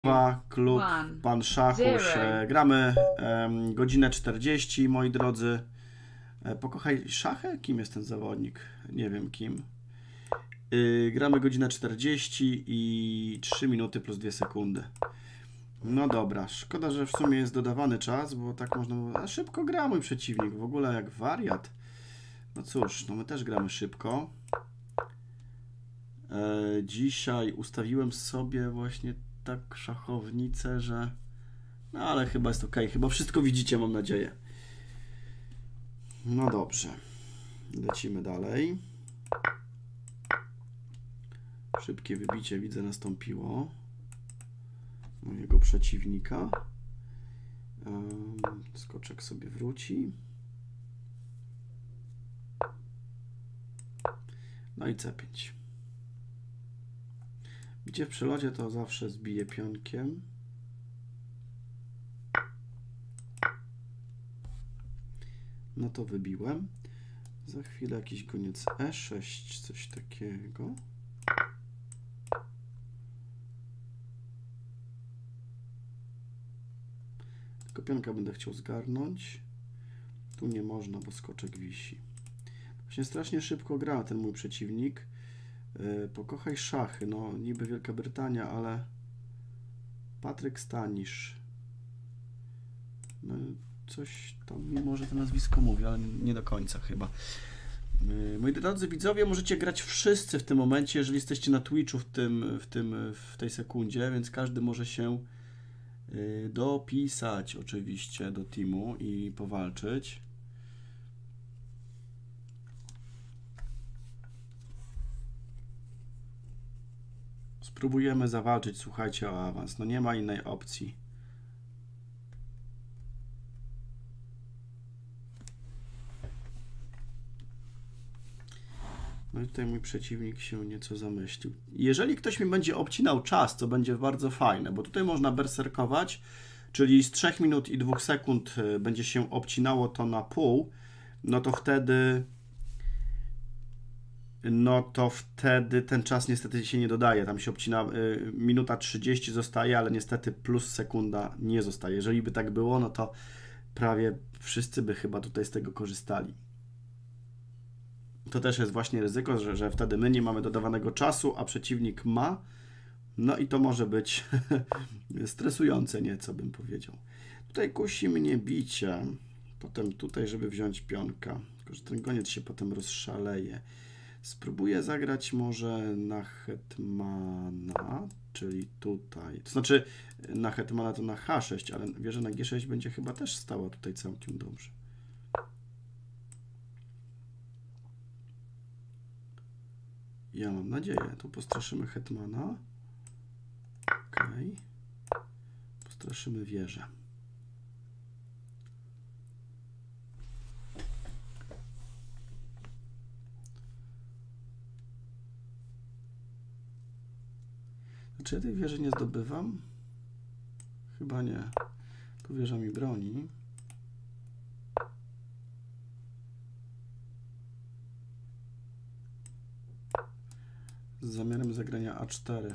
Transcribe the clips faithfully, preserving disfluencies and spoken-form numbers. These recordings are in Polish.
Klub Pan Szachusz. Gramy um, godzinę czterdzieści, moi drodzy. E, pokochaj szachy? Kim jest ten zawodnik? Nie wiem kim. Yy, gramy godzinę czterdzieści i trzy minuty plus dwie sekundy. No dobra, szkoda, że w sumie jest dodawany czas, bo tak można było... A szybko gra mój przeciwnik, w ogóle jak wariat. No cóż, no my też gramy szybko. E, dzisiaj ustawiłem sobie właśnie tak szachownicę, że... No ale chyba jest ok, chyba wszystko widzicie, mam nadzieję. No dobrze, lecimy dalej. Szybkie wybicie, widzę, nastąpiło mojego przeciwnika. Skoczek sobie wróci. No i C pięć. Bicie w przelocie to zawsze zbije pionkiem. No to wybiłem. Za chwilę jakiś goniec E sześć, coś takiego. Tylko pionka będę chciał zgarnąć. Tu nie można, bo skoczek wisi. Właśnie strasznie szybko gra ten mój przeciwnik. Yy, pokochaj szachy. No niby Wielka Brytania, ale Patryk Stanisz. No, coś tam mi może to nazwisko mówi, ale nie do końca chyba. Yy, moi drodzy widzowie, możecie grać wszyscy w tym momencie, jeżeli jesteście na Twitchu w, tym, w, tym, w tej sekundzie, więc każdy może się yy, dopisać oczywiście do teamu i powalczyć. Spróbujemy zawalczyć, słuchajcie, o awans. No nie ma innej opcji. No i tutaj mój przeciwnik się nieco zamyślił. Jeżeli ktoś mi będzie obcinał czas, to będzie bardzo fajne, bo tutaj można berserkować, czyli z trzech minut i dwóch sekund będzie się obcinało to na pół, no to wtedy no to wtedy ten czas niestety się nie dodaje. Tam się obcina y, minuta trzydzieści zostaje, ale niestety plus sekunda nie zostaje. Jeżeli by tak było, no to prawie wszyscy by chyba tutaj z tego korzystali. To też jest właśnie ryzyko, że, że wtedy my nie mamy dodawanego czasu, a przeciwnik ma. No i to może być stresujące nieco, bym powiedział. Tutaj kusi mnie bicie. Potem tutaj, żeby wziąć pionka. Tylko że ten goniec się potem rozszaleje. Spróbuję zagrać może na hetmana, czyli tutaj. To znaczy na hetmana to na H sześć, ale wieża na G sześć będzie chyba też stała tutaj całkiem dobrze. Ja mam nadzieję. Tu postraszymy hetmana. Ok. Postraszymy wieżę. Czy ja tej wieży nie zdobywam? Chyba nie. Tu wieża mi broni. Z zamiarem zagrania A cztery.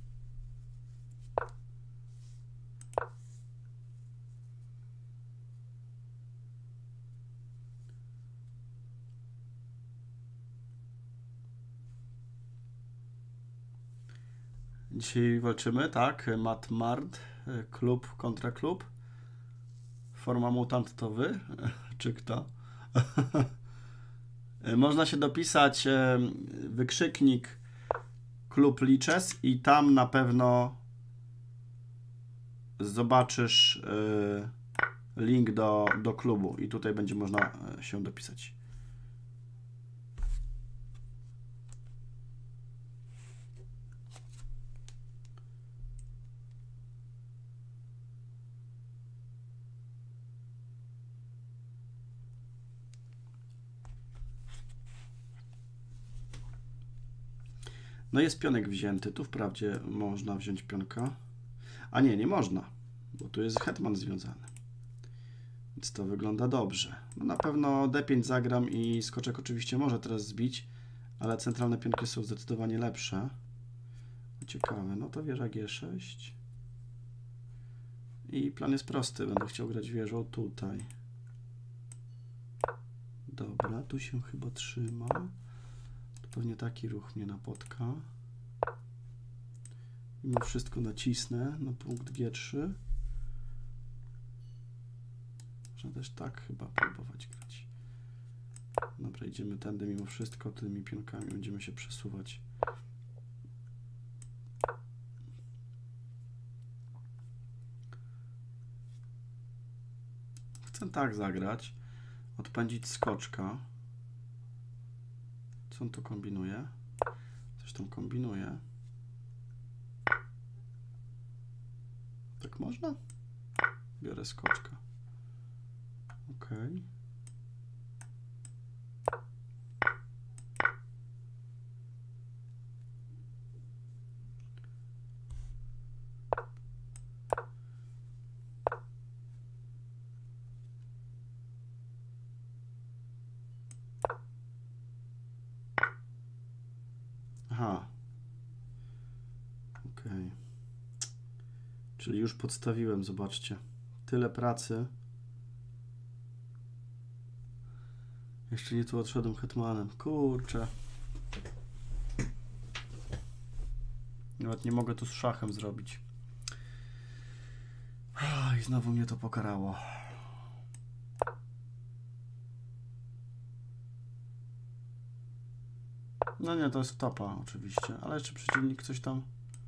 Dzisiaj walczymy, tak? Mat Mard, klub kontra klub. Forma mutant to wy? Czy kto? Można się dopisać wykrzyknik klub Liches i tam na pewno zobaczysz link do, do klubu i tutaj będzie można się dopisać. No jest pionek wzięty, tu wprawdzie można wziąć pionka, a nie, nie można, bo tu jest hetman związany, więc to wygląda dobrze. No na pewno D pięć zagram i skoczek oczywiście może teraz zbić, ale centralne pionki są zdecydowanie lepsze. Ciekawe, no to wieża G sześć. I plan jest prosty. Będę chciał grać wieżą tutaj. Dobra, tu się chyba trzyma. To pewnie taki ruch mnie napotka. Mimo wszystko nacisnę na punkt G trzy. Można też tak chyba próbować grać. Dobra, idziemy tędy mimo wszystko. Tymi pionkami będziemy się przesuwać. Chcę tak zagrać. Odpędzić skoczka. Co on tu kombinuje? Coś tam kombinuje. Tak można? Biorę skoczka. Ok. Aha. Ok. Czyli już podstawiłem, zobaczcie. Tyle pracy. Jeszcze nie tu odszedłem hetmanem. Kurczę. Nawet nie mogę tu z szachem zrobić. I znowu mnie to pokarało. No nie, to jest topa oczywiście, ale jeszcze przeciwnik coś tam...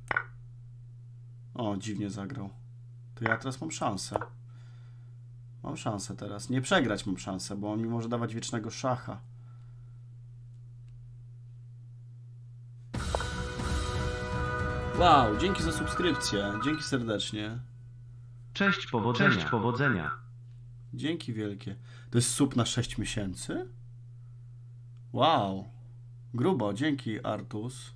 O, dziwnie zagrał. To ja teraz mam szansę. Mam szansę teraz. Nie przegrać mam szansę, bo on mi może dawać wiecznego szacha. Wow, dzięki za subskrypcję. Dzięki serdecznie. Cześć, powodzenia. Cześć, powodzenia. Dzięki wielkie. To jest sub na sześć miesięcy? Wow. Grubo, dzięki Artus.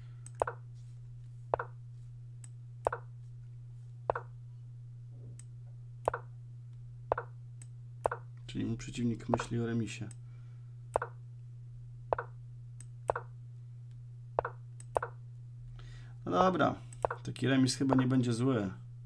Czyli mój przeciwnik myśli o remisie. No dobra, taki remis chyba nie będzie zły.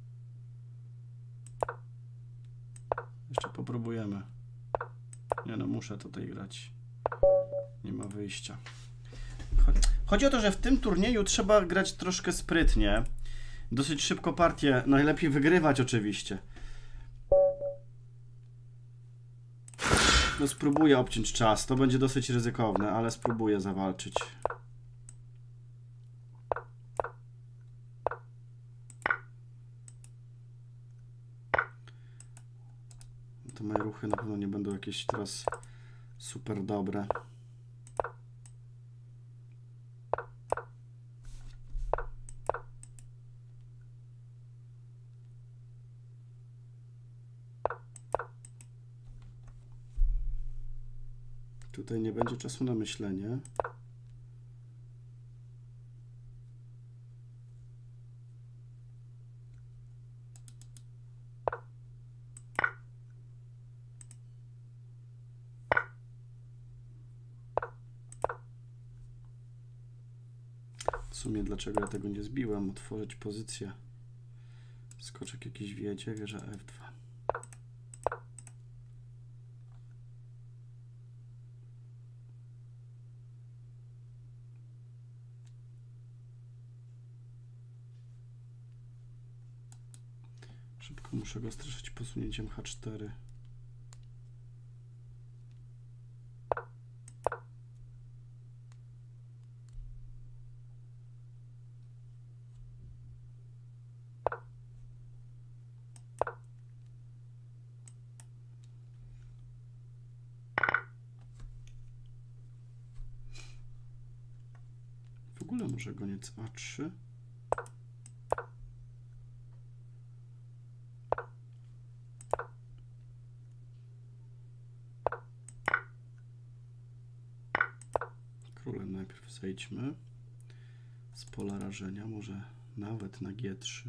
Jeszcze popróbujemy. Nie no, muszę tutaj grać. Nie ma wyjścia. Chodzi o to, że w tym turnieju trzeba grać troszkę sprytnie. Dosyć szybko partię, najlepiej wygrywać oczywiście. No spróbuję obciąć czas, to będzie dosyć ryzykowne, ale spróbuję zawalczyć. To moje ruchy na pewno nie będą jakieś teraz super dobre. Tutaj nie będzie czasu na myślenie. W sumie dlaczego ja tego nie zbiłem? Otworzyć pozycję. Skoczek jakiś wiedzie, wieża F dwa. Szybko muszę go straszyć posunięciem H cztery. W ogóle może goniec A trzy. Królem najpierw zejdźmy z pola rażenia, może nawet na G trzy.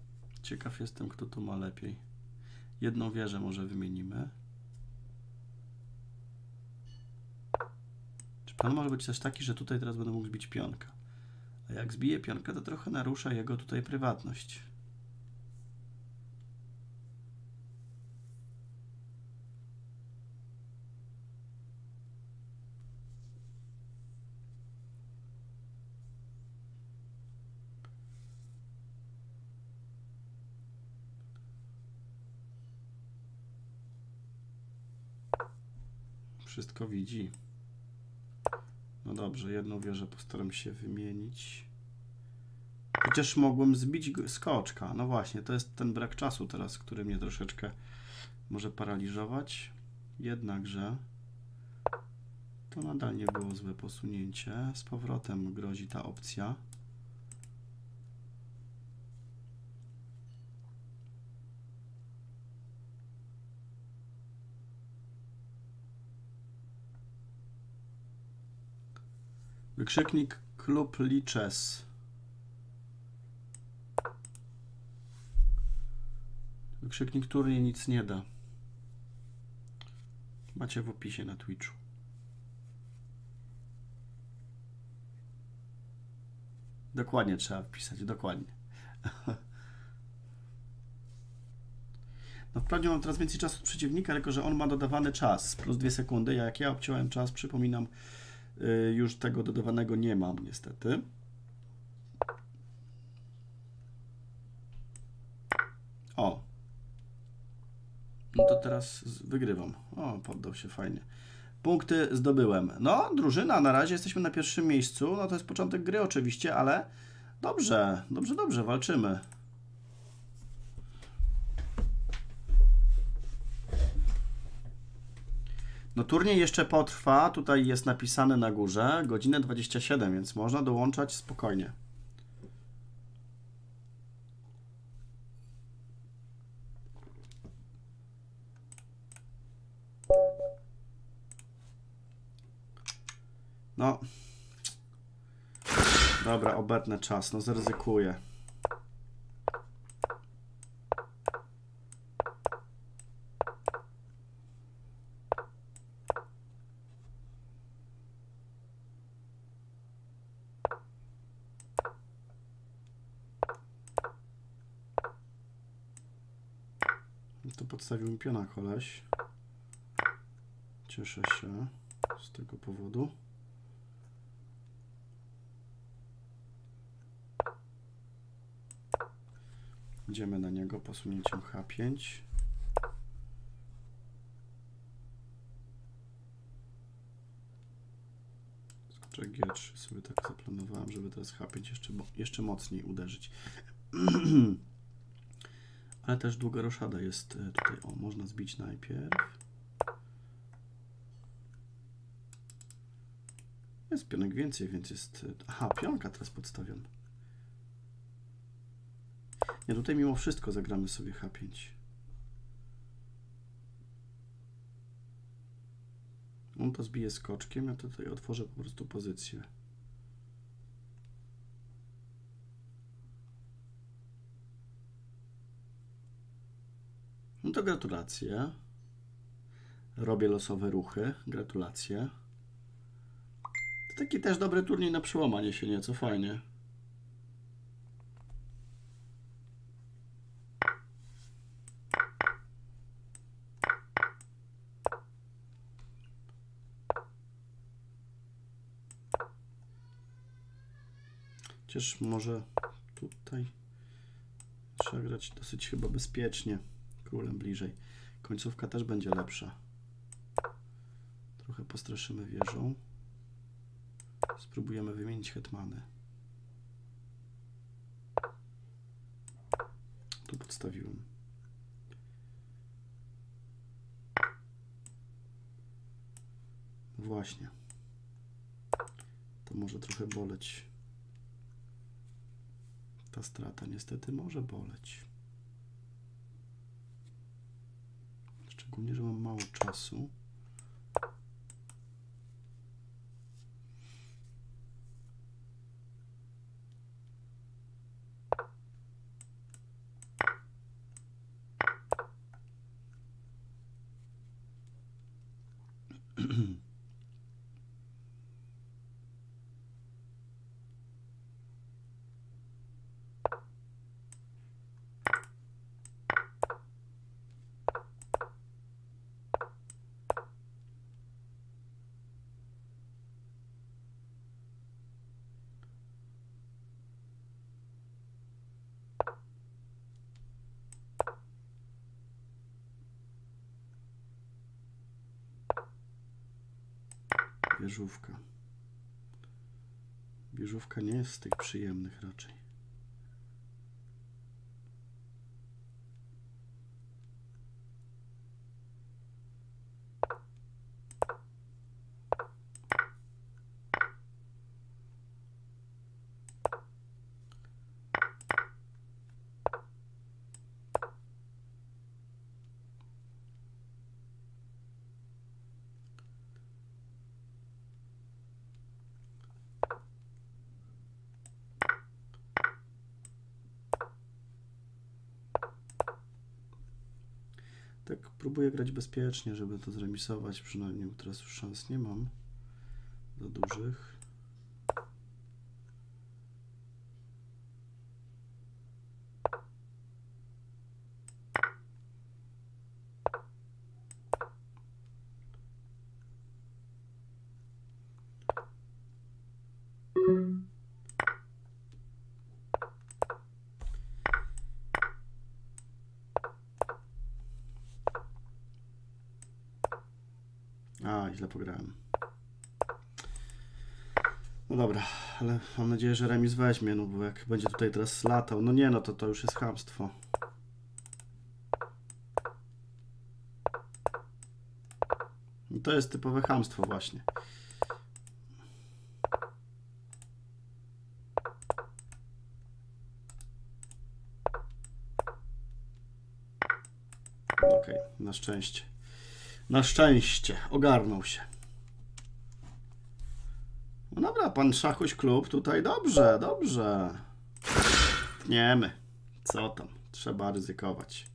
Ciekaw jestem, kto tu ma lepiej. Jedną wieżę może wymienimy. Plan może być też taki, że tutaj teraz będę mógł zbić pionka. A jak zbiję pionkę, to trochę narusza jego tutaj prywatność. Wszystko widzi. No dobrze, jedną wieżę postaram się wymienić. Chociaż mogłem zbić skoczka. No właśnie, to jest ten brak czasu teraz, który mnie troszeczkę może paraliżować. Jednakże to nadal nie było złe posunięcie. Z powrotem grozi ta opcja. Wykrzyknik klub Lichess. Wykrzyknik turniej nic nie da. Macie w opisie na Twitchu. Dokładnie trzeba wpisać, dokładnie. No wprawdzie mam teraz więcej czasu od przeciwnika, tylko że on ma dodawany czas, plus dwie sekundy. Jak ja obciąłem czas, przypominam, już tego dodawanego nie mam niestety. O. No to teraz wygrywam. O, poddał się fajnie. Punkty zdobyłem. No, drużyna, na razie jesteśmy na pierwszym miejscu. No to jest początek gry oczywiście, ale dobrze, dobrze, dobrze, walczymy. No turniej jeszcze potrwa, tutaj jest napisane na górze, godzinę dwadzieścia siedem, więc można dołączać spokojnie. No. Dobra, obetnę czas, no zaryzykuję. To podstawił mi piona koleś. Cieszę się z tego powodu. Idziemy na niego posunięciem H pięć. Skoczek G trzy sobie tak zaplanowałem, żeby teraz H pięć jeszcze, jeszcze mocniej uderzyć. Ale też długa roszada jest tutaj. O, można zbić najpierw. Jest pionek więcej, więc jest... Aha, pionka teraz podstawiam. Nie, tutaj mimo wszystko zagramy sobie H pięć. On to zbije skoczkiem, ja tutaj otworzę po prostu pozycję. No to gratulacje. Robię losowe ruchy. Gratulacje. To taki też dobry turniej na przełamanie się nieco, fajnie. Chociaż może tutaj trzeba grać dosyć chyba bezpiecznie. Królem bliżej. Końcówka też będzie lepsza. Trochę postraszymy wieżą. Spróbujemy wymienić hetmany. Tu podstawiłem. Właśnie. To może trochę boleć. Ta strata niestety może boleć. Szczególnie, że mam mało czasu. Bieżówka. Bieżówka nie jest z tych przyjemnych raczej. Tak próbuję grać bezpiecznie, żeby to zremisować, przynajmniej teraz już szans nie mam za dużych. A, źle pograłem. No dobra, ale mam nadzieję, że remis weźmie, no bo jak będzie tutaj teraz latał, no nie, no to to już jest chamstwo. I to jest typowe chamstwo właśnie. Okej, na szczęście. Na szczęście, ogarnął się. No dobra, pan Szachuś Klub tutaj dobrze, dobrze. Tniemy. Co tam? Trzeba ryzykować.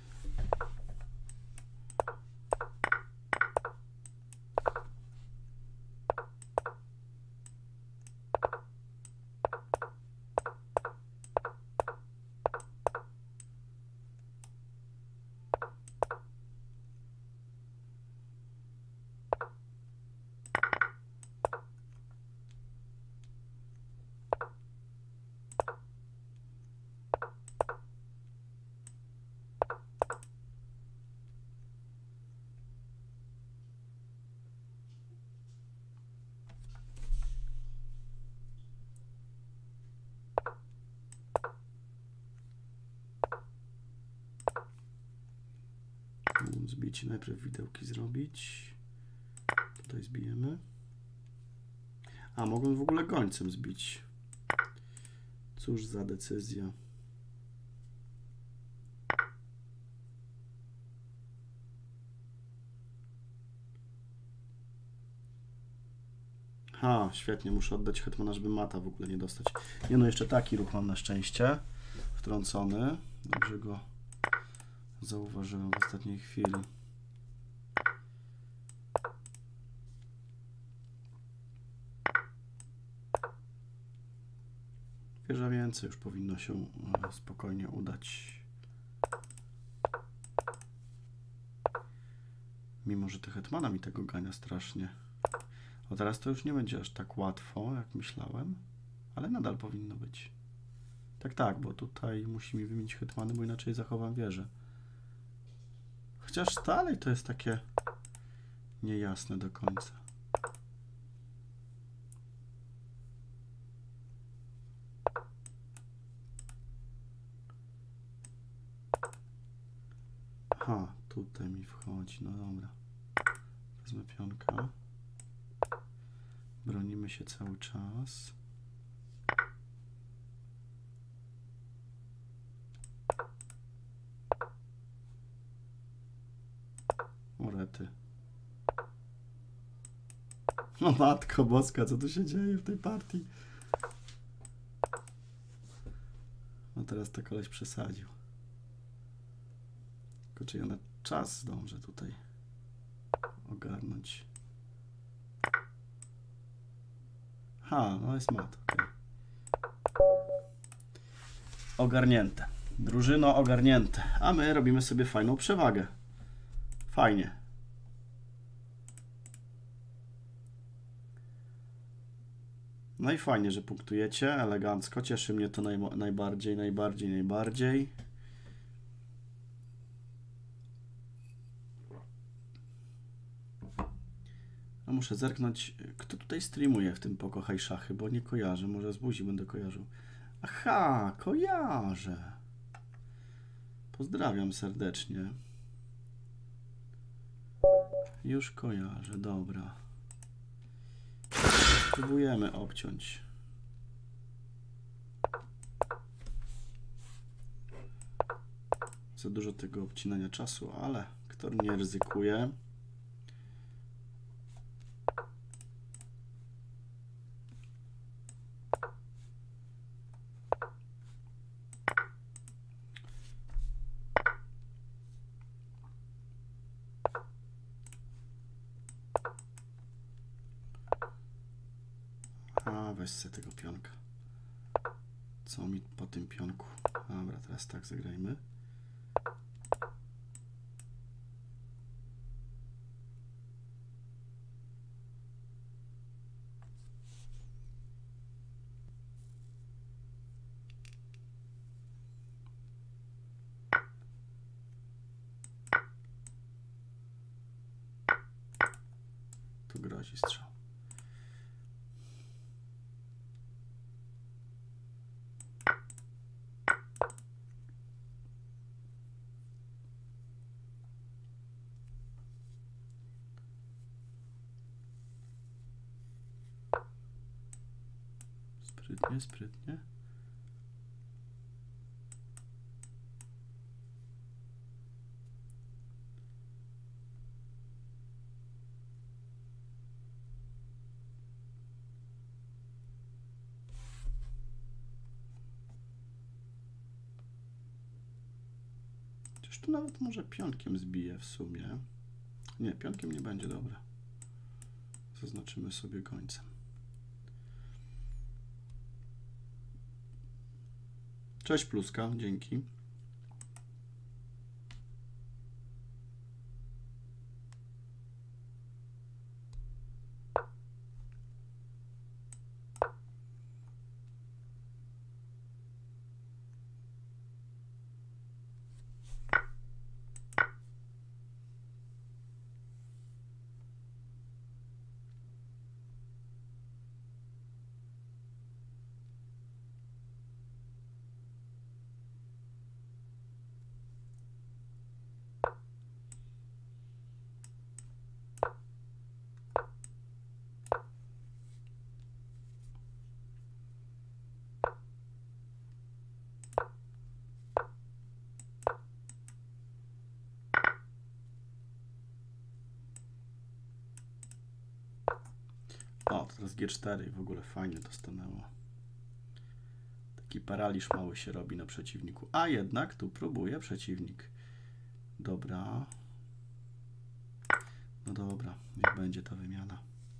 Zbić, najpierw widełki zrobić. Tutaj zbijemy. A, mogą w ogóle gońcem zbić. Cóż za decyzja. Ha, świetnie, muszę oddać hetmana, żeby mata w ogóle nie dostać. Nie no, jeszcze taki ruch mam na szczęście. Wtrącony. Dobrze go zauważyłem w ostatniej chwili. Wieża więcej już powinno się spokojnie udać. Mimo że te hetmana mi tego gania strasznie. O, teraz to już nie będzie aż tak łatwo, jak myślałem, ale nadal powinno być. Tak, tak, bo tutaj musi mi wymienić hetmany, bo inaczej zachowam wieżę. Chociaż dalej to jest takie niejasne do końca. Aha, tutaj mi wchodzi, no dobra. Wezmę pionka. Bronimy się cały czas. Orety. No matko boska, co tu się dzieje w tej partii? No teraz to koleś przesadził. Tylko czy ja na czas zdążę tutaj ogarnąć. Ha, no jest mat. Okay. Ogarnięte. Drużyno ogarnięte. A my robimy sobie fajną przewagę. Fajnie. No i fajnie, że punktujecie. Elegancko. Cieszy mnie to naj, najbardziej, najbardziej, najbardziej. No muszę zerknąć, kto tutaj streamuje w tym Pokochaj Szachy, bo nie kojarzę, może z buzi będę kojarzył. Aha, kojarzę. Pozdrawiam serdecznie. Już kojarzę, dobra. Spróbujemy obciąć. Za dużo tego obcinania czasu, ale kto nie ryzykuje. A, weź sobie tego pionka. Co mi po tym pionku? Dobra, teraz tak zagrajmy. Tu grozi strzał. Sprytnie, sprytnie. Chociaż tu nawet może pionkiem zbije w sumie. Nie, pionkiem nie będzie dobre. Zaznaczymy sobie końcem. Cześć Pluska, dzięki. O, teraz G cztery w ogóle fajnie to stanęło. Taki paraliż mały się robi na przeciwniku. A jednak tu próbuje przeciwnik. Dobra. No dobra, niech będzie ta wymiana.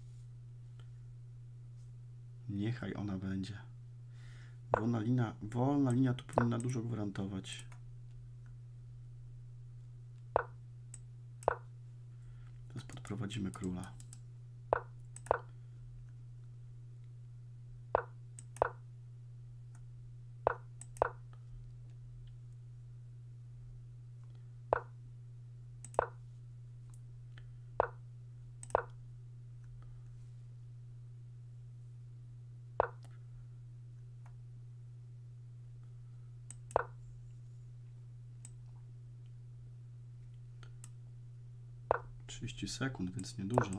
Niechaj ona będzie. Wolna linia, wolna linia tu powinna dużo gwarantować. Teraz podprowadzimy króla. trzydzieści sekund, więc niedużo.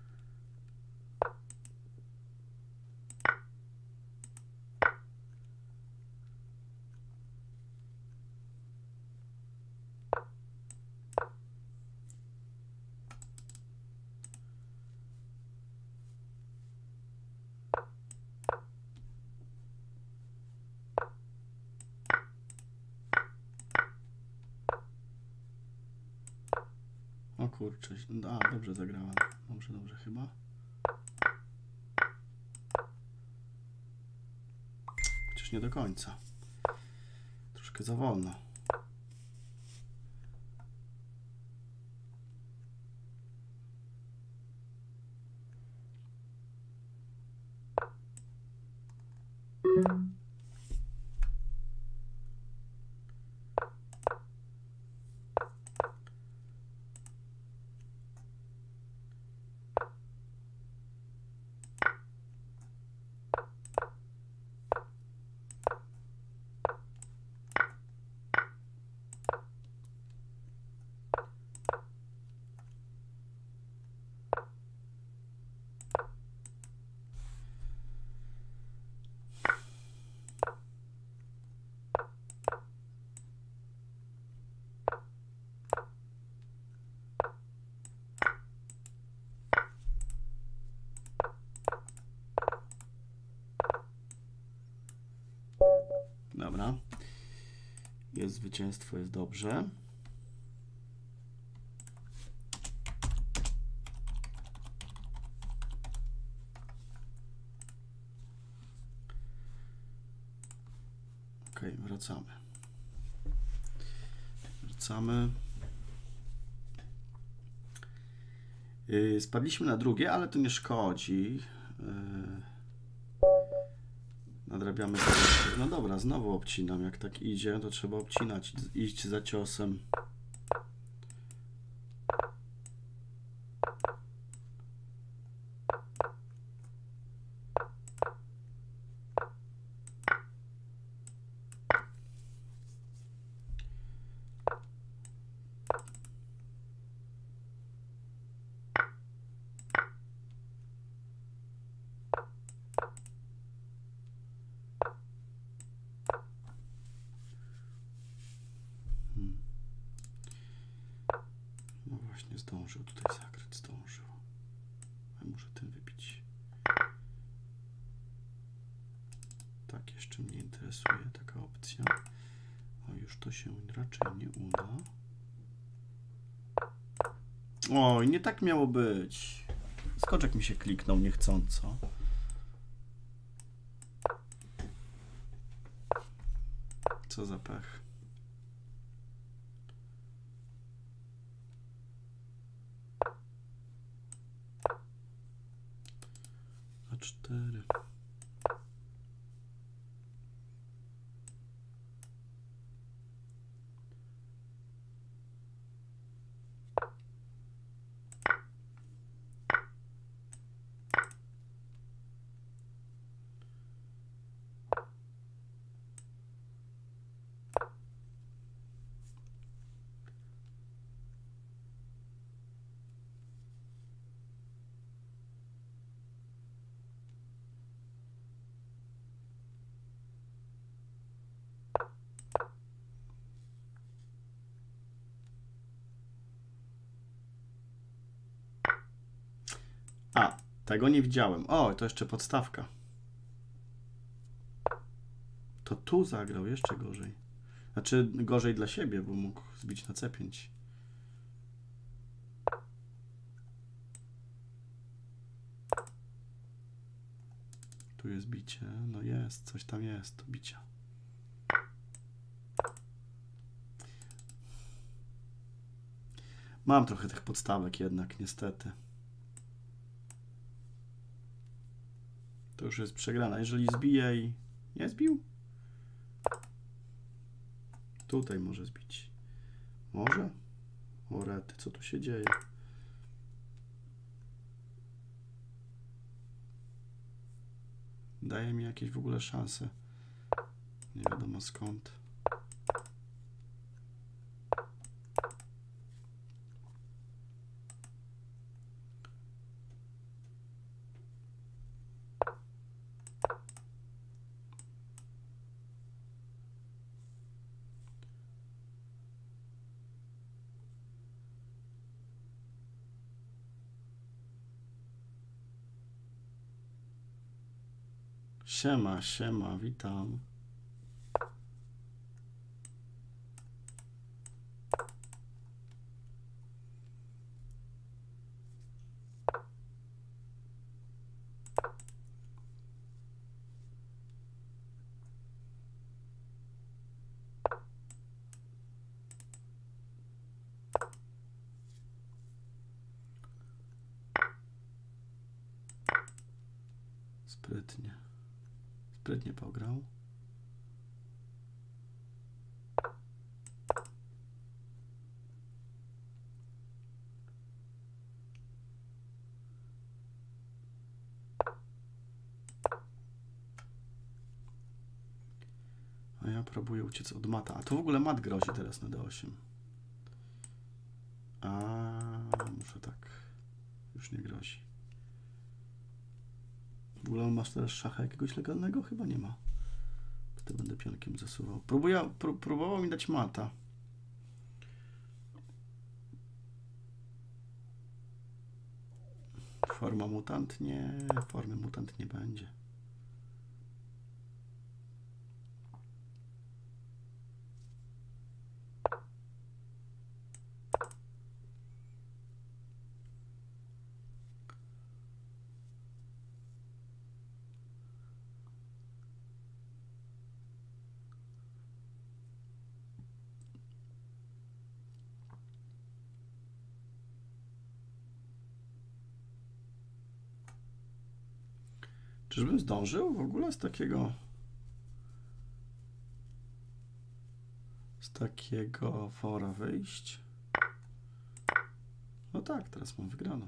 O kurczę, a dobrze zagrałem. Dobrze, dobrze chyba. Chociaż nie do końca. Troszkę za wolno. Dobra. Jest zwycięstwo, jest dobrze. Ok, wracamy. Wracamy. Yy, spadliśmy na drugie, ale to nie szkodzi. Yy, nadrabiamy sobie. No dobra, znowu obcinam. Jak tak idzie, to trzeba obcinać, iść za ciosem. No właśnie, zdążył tutaj zagrać, zdążył. Ja muszę tym wybić. Tak, jeszcze mnie interesuje taka opcja. O, już to się raczej nie uda. Oj, nie tak miało być. Skoczek mi się kliknął niechcąco. Co za pech. A cztery. A, tego nie widziałem. O, to jeszcze podstawka. To tu zagrał jeszcze gorzej. Znaczy gorzej dla siebie, bo mógł zbić na C pięć. Tu jest bicie. No jest, coś tam jest do bicia. Mam trochę tych podstawek jednak, niestety. To już jest przegrana. Jeżeli zbije i nie zbił? Tutaj może zbić. Może? O rety, co tu się dzieje? Daje mi jakieś w ogóle szanse. Nie wiadomo skąd. Siema, siema, witam. Sprytnie. Sprytnie pograł. A ja próbuję uciec od mata. A to w ogóle mat grozi teraz na D osiem. A muszę tak. Już nie grozi. W ogóle on masz teraz szacha jakiegoś legalnego? Chyba nie ma. To będę pionkiem zasuwał. Próbuję, pró próbował mi dać mata. Forma mutant? Nie, formy mutant nie będzie. Czyżbym zdążył w ogóle z takiego... Z takiego fora wyjść? No tak, teraz mam wygraną.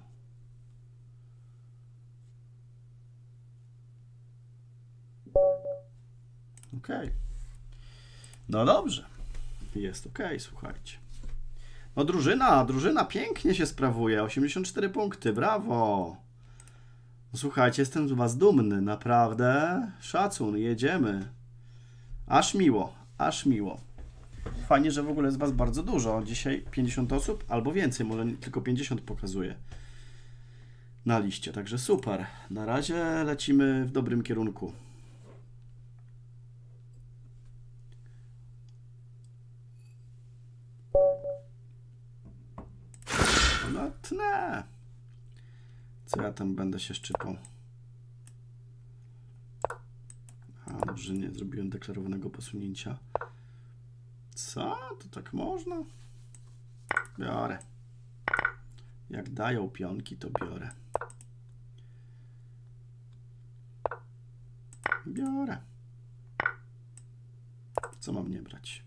Ok. No dobrze. Jest ok, słuchajcie. No drużyna, drużyna pięknie się sprawuje. osiemdziesiąt cztery punkty, brawo. No, słuchajcie, jestem z was dumny, naprawdę. Szacun, jedziemy. Aż miło, aż miło. Fajnie, że w ogóle jest was bardzo dużo. Dzisiaj pięćdziesiąt osób albo więcej, może tylko pięćdziesiąt pokazuje na liście. Także super. Na razie lecimy w dobrym kierunku. No tnę. Co ja tam będę się szczypał? A, dobrze, nie zrobiłem deklarowanego posunięcia. Co? To tak można? Biorę. Jak dają pionki, to biorę. Biorę. Co mam nie brać?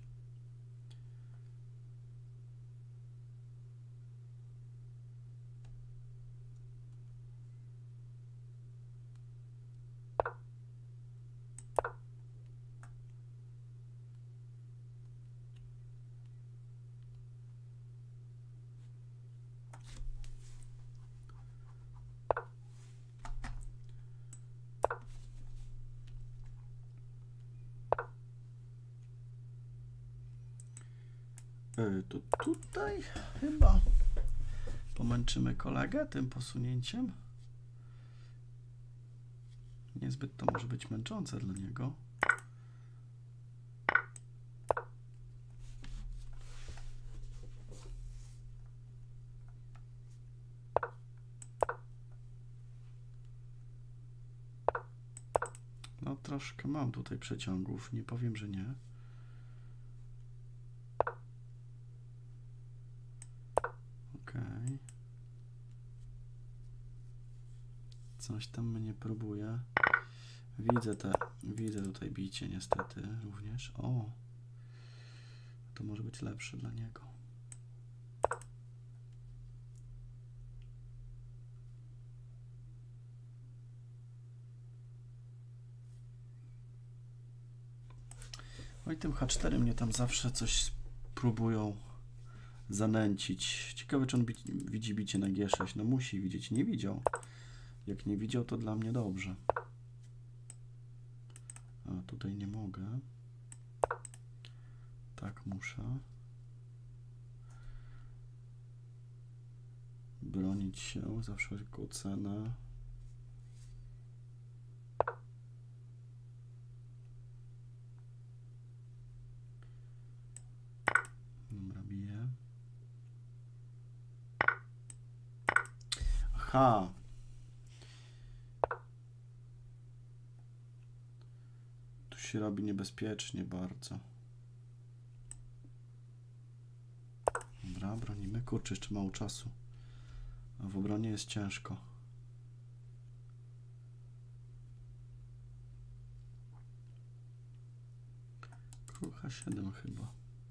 To tutaj chyba pomęczymy kolegę tym posunięciem. Niezbyt to może być męczące dla niego. No troszkę mam tutaj przeciągów, nie powiem, że nie. Coś tam mnie próbuje. Widzę te, widzę tutaj bicie niestety również. O, to może być lepsze dla niego. Oj, tym H cztery mnie tam zawsze coś próbują zanęcić. Ciekawe, czy on widzi bicie na G sześć. No musi widzieć, nie widział. Jak nie widział, to dla mnie dobrze. A tutaj nie mogę. Tak muszę. Bronić się za wszelką cenę. Dobra, biję. Aha. Się robi niebezpiecznie bardzo. Dobra, bronimy. Kurczę, jeszcze mało czasu. A w obronie jest ciężko. Król H siedem chyba.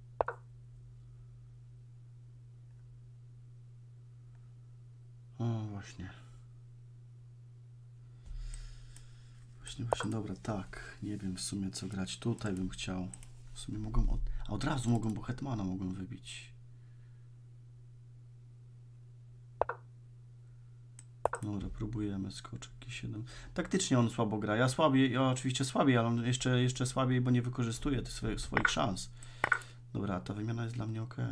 O, właśnie. Właśnie, właśnie, dobra, tak. Nie wiem w sumie co grać. Tutaj bym chciał. W sumie mogą od... A od razu mogą, bo hetmana mogą wybić. Dobra, próbujemy skoczek G siedem. Taktycznie on słabo gra. Ja słabiej, ja oczywiście słabiej, ale on jeszcze, jeszcze słabiej, bo nie wykorzystuje tych swoich, swoich szans. Dobra, ta wymiana jest dla mnie ok.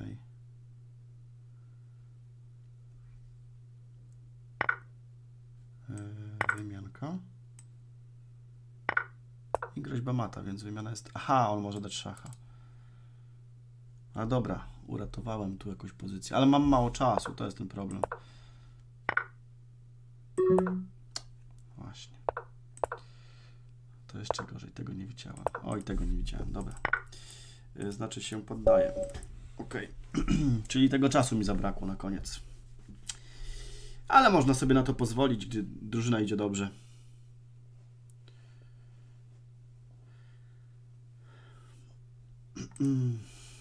Yy, wymianka. I groźba mata, więc wymiana jest... Aha, on może dać szacha. A dobra, uratowałem tu jakąś pozycję. Ale mam mało czasu, to jest ten problem. Właśnie. To jeszcze gorzej, tego nie widziałem. Oj, tego nie widziałem, dobra. Znaczy się poddaję. Ok. Czyli tego czasu mi zabrakło na koniec. Ale można sobie na to pozwolić, gdy drużyna idzie dobrze. Mm.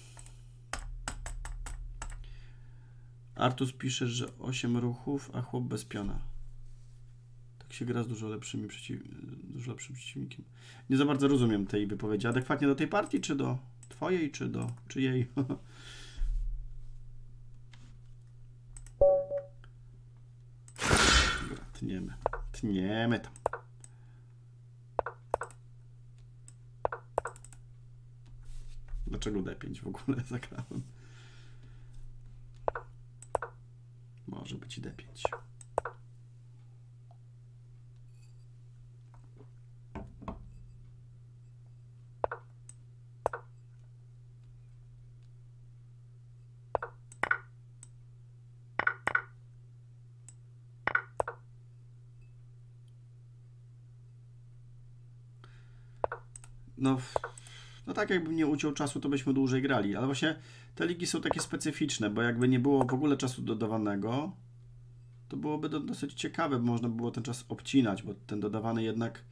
Artus pisze, że osiem ruchów, a chłop bez piona. Tak się gra z dużo lepszymi przeciw... dużo lepszym przeciwnikiem. Nie za bardzo rozumiem tej wypowiedzi. Adekwatnie do tej partii, czy do twojej, czy do czyjej? Dobra, tniemy. Tniemy tam. Dlaczego D pięć w ogóle zagrałem? Może być i D pięć. No, no tak jakbym nie uciął czasu, to byśmy dłużej grali, ale właśnie te ligi są takie specyficzne, bo jakby nie było w ogóle czasu dodawanego, to byłoby do, dosyć ciekawe, bo można było ten czas obcinać, bo ten dodawany jednak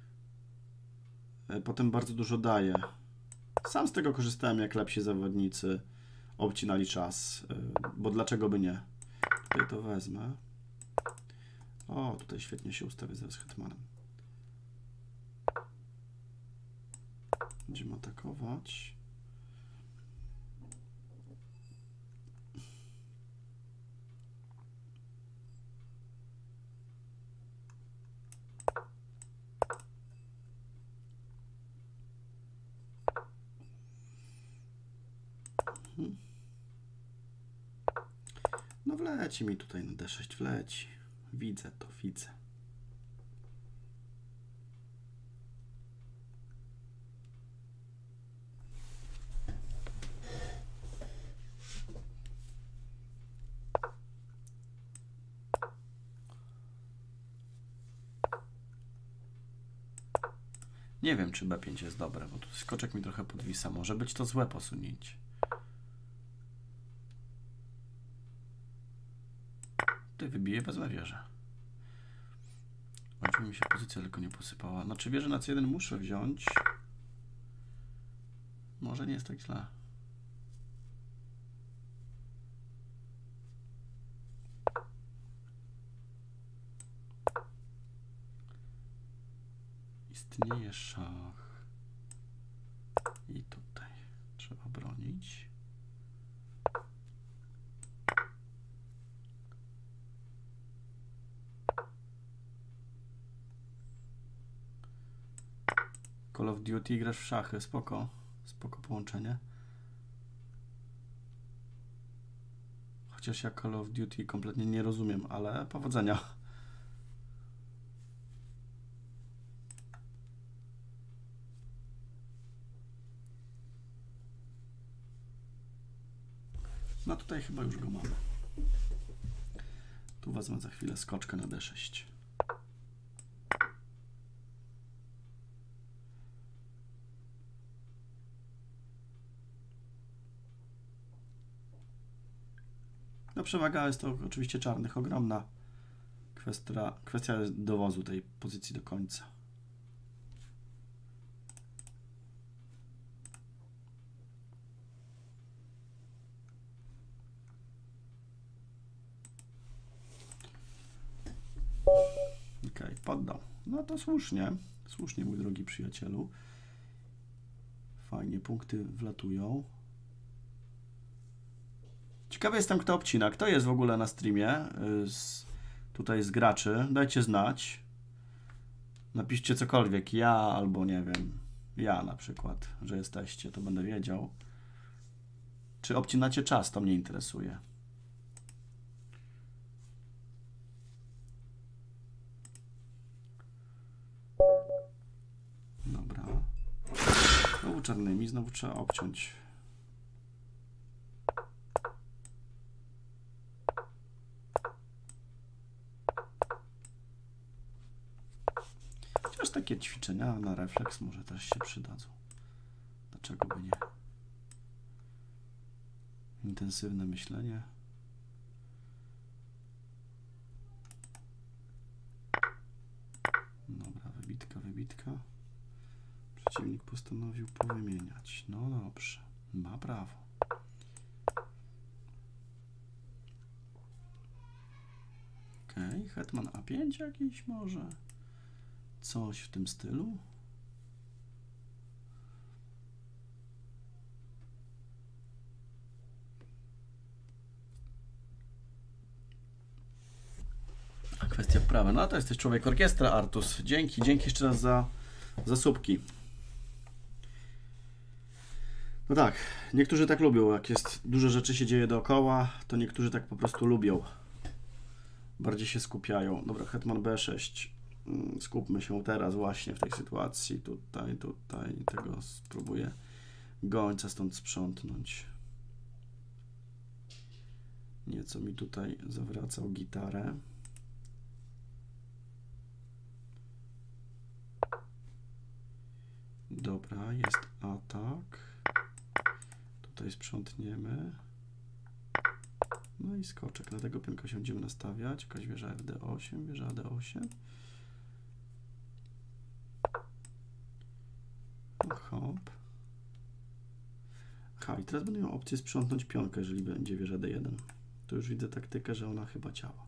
potem bardzo dużo daje. Sam z tego korzystałem, jak lepsi zawodnicy obcinali czas, bo dlaczego by nie? Tutaj to wezmę. O, tutaj świetnie się ustawię z hetmanem. Będziemy atakować. Hmm. No wleci mi tutaj na D sześć, wleci. Widzę to, widzę. Nie wiem, czy B pięć jest dobre, bo tu skoczek mi trochę podwisa. Może być to złe posunięcie. Tutaj wybiję, wezmę wieżę. Choćby mi się pozycja tylko nie posypała. Znaczy wieżę na C jeden muszę wziąć. Może nie jest tak źle. Istnieje szach. I tutaj trzeba bronić. Call of Duty grasz w szachy, spoko. Spoko połączenie. Chociaż ja Call of Duty kompletnie nie rozumiem, ale powodzenia. No tutaj chyba już go mamy. Tu wezmę za chwilę skoczkę na D sześć. No przewaga jest to oczywiście czarnych ogromna. Kwestia, kwestia dowozu tej pozycji do końca. Okej, okay, poddał. No to słusznie. Słusznie, mój drogi przyjacielu. Fajnie, punkty wlatują. Ciekawy jestem, kto obcina. Kto jest w ogóle na streamie z, tutaj z graczy? Dajcie znać. Napiszcie cokolwiek. Ja albo nie wiem. Ja na przykład, że jesteście, to będę wiedział. Czy obcinacie czas? To mnie interesuje. Dobra. Znowu czarnymi, znowu trzeba obciąć. Chociaż takie ćwiczenia na refleks może też się przydadzą. Dlaczego by nie? Intensywne myślenie. Dobra, wybitka, wybitka. Przeciwnik postanowił powymieniać. No dobrze. Ma prawo. Okej, okay. Hetman A pięć jakiś może? Coś w tym stylu? Kwestia wprawy. No to jesteś człowiek orkiestra, Artus. Dzięki, dzięki jeszcze raz za, za słupki. No tak, niektórzy tak lubią, jak jest dużo rzeczy się dzieje dookoła, to niektórzy tak po prostu lubią. Bardziej się skupiają. Dobra, Hetman B sześć. Skupmy się teraz właśnie w tej sytuacji. Tutaj, tutaj. Tego spróbuję gońca stąd sprzątnąć. Nieco mi tutaj zawracał gitarę. Dobra, jest atak. Tutaj sprzątniemy. No i skoczek. Na tego pionka się będziemy nastawiać. Jakaś wieża F D osiem, wieża A D osiem. Hop. Aha, i teraz będę miał opcję sprzątnąć pionkę, jeżeli będzie wieża D jeden. To już widzę taktykę, że ona chyba działa.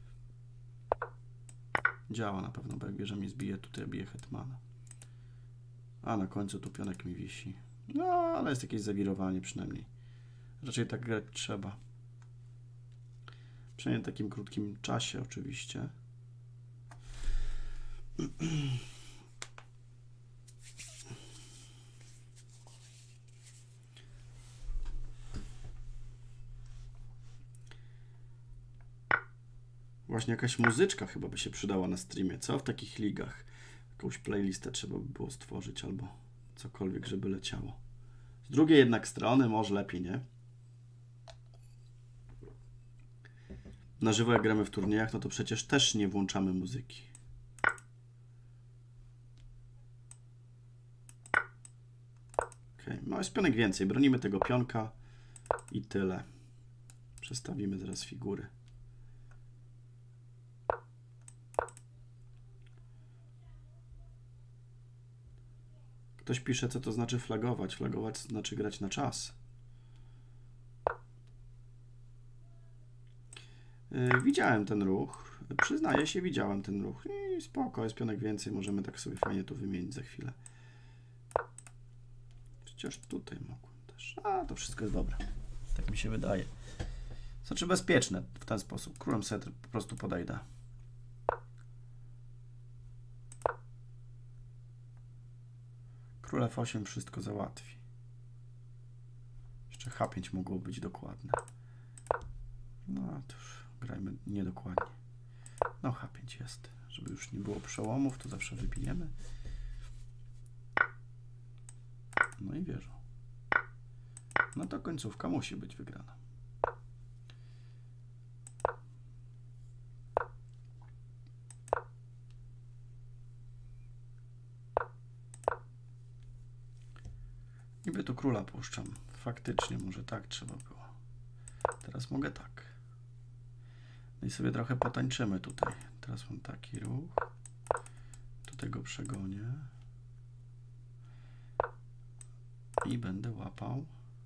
Działa na pewno, bo jak wieża mi zbije, tutaj bije hetmana. A na końcu tu pionek mi wisi. No, ale jest jakieś zawirowanie przynajmniej. Raczej tak grać trzeba. Przynajmniej w takim krótkim czasie oczywiście. Właśnie jakaś muzyczka chyba by się przydała na streamie, co? W takich ligach. Jakąś playlistę trzeba by było stworzyć albo cokolwiek, żeby leciało. Z drugiej jednak strony może lepiej, nie? Na żywo jak gramy w turniejach, no to przecież też nie włączamy muzyki. Ok, no jest pionek więcej. Bronimy tego pionka i tyle. Przestawimy teraz figury. Ktoś pisze, co to znaczy flagować. Flagować znaczy grać na czas. Yy, widziałem ten ruch. Przyznaję się, widziałem ten ruch. I spoko, jest pionek więcej. Możemy tak sobie fajnie tu wymienić za chwilę. Przecież tutaj mogłem też. A, to wszystko jest dobre. Tak mi się wydaje. Znaczy bezpieczne w ten sposób. Królem sobie po prostu podejdę. Król F osiem wszystko załatwi. Jeszcze H pięć mogło być dokładne. No to już grajmy niedokładnie. No H pięć jest. Żeby już nie było przełomów, to zawsze wybijemy. No i wieżą. No to końcówka musi być wygrana. Niby tu króla puszczam. Faktycznie może tak trzeba było. Teraz mogę tak. No i sobie trochę potańczymy tutaj. Teraz mam taki ruch. Do tego przegonię. I będę łapał.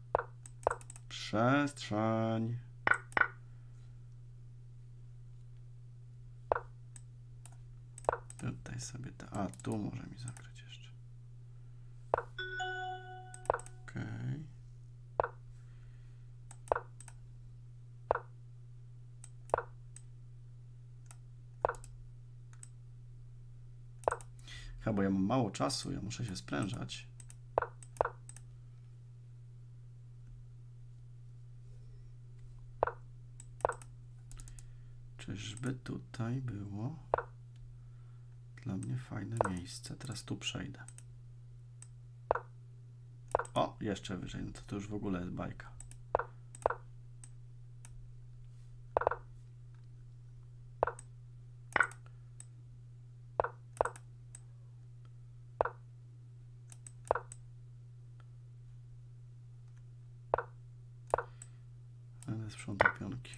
Przestrzeń. Tutaj sobie te... A, tu może mi zagrać jeszcze. Okej. Chyba, bo ja mam mało czasu, ja muszę się sprężać. Czyżby tutaj było dla mnie fajne miejsce? Teraz tu przejdę. O, jeszcze wyżej, no to, to już w ogóle jest bajka. Będę sprzątał pionki.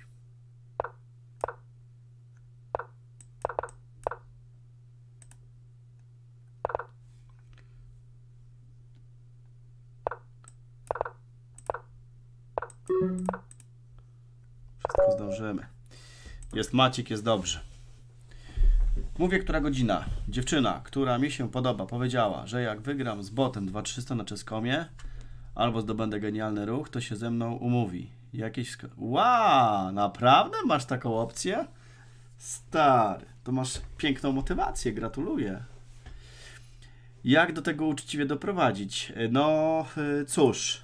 Wszystko zdążymy. Jest Maciek, jest dobrze. Mówię, która godzina. Dziewczyna, która mi się podoba, powiedziała, że jak wygram z botem dwa tysiące trzysta na Czeskomie albo zdobędę genialny ruch, to się ze mną umówi. Jakieś... Wow, naprawdę masz taką opcję? Stary, to masz piękną motywację, gratuluję. Jak do tego uczciwie doprowadzić? No, cóż.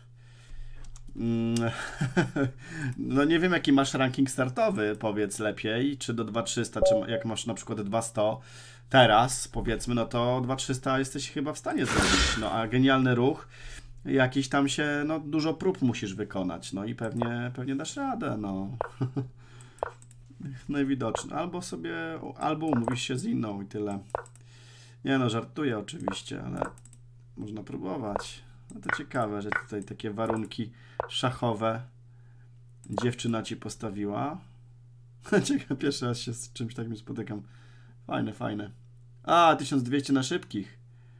No nie wiem, jaki masz ranking startowy, powiedz lepiej, czy do dwa tysiące trzysta, czy jak masz na przykład dwa tysiące sto teraz, powiedzmy, no to dwa tysiące trzysta jesteś chyba w stanie zrobić, no a genialny ruch, jakiś tam się, no dużo prób musisz wykonać, no i pewnie, pewnie dasz radę, no. Najwidoczniej, albo sobie, albo umówisz się z inną i tyle. Nie no, żartuję oczywiście, ale można próbować. No to ciekawe, że tutaj takie warunki szachowe dziewczyna ci postawiła. Ciekawe, pierwszy raz się z czymś takim spotykam. Fajne, fajne. A, tysiąc dwieście na szybkich.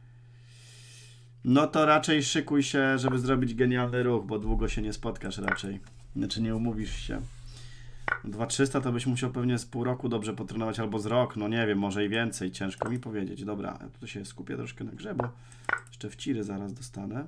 No to raczej szykuj się, żeby zrobić genialny ruch, bo długo się nie spotkasz raczej. Znaczy nie umówisz się. dwa tysiące trzysta to byś musiał pewnie z pół roku dobrze potrenować, albo z rok, no nie wiem, może i więcej, ciężko mi powiedzieć. Dobra, ja tu się skupię troszkę na grze, bo jeszcze w ciry zaraz dostanę.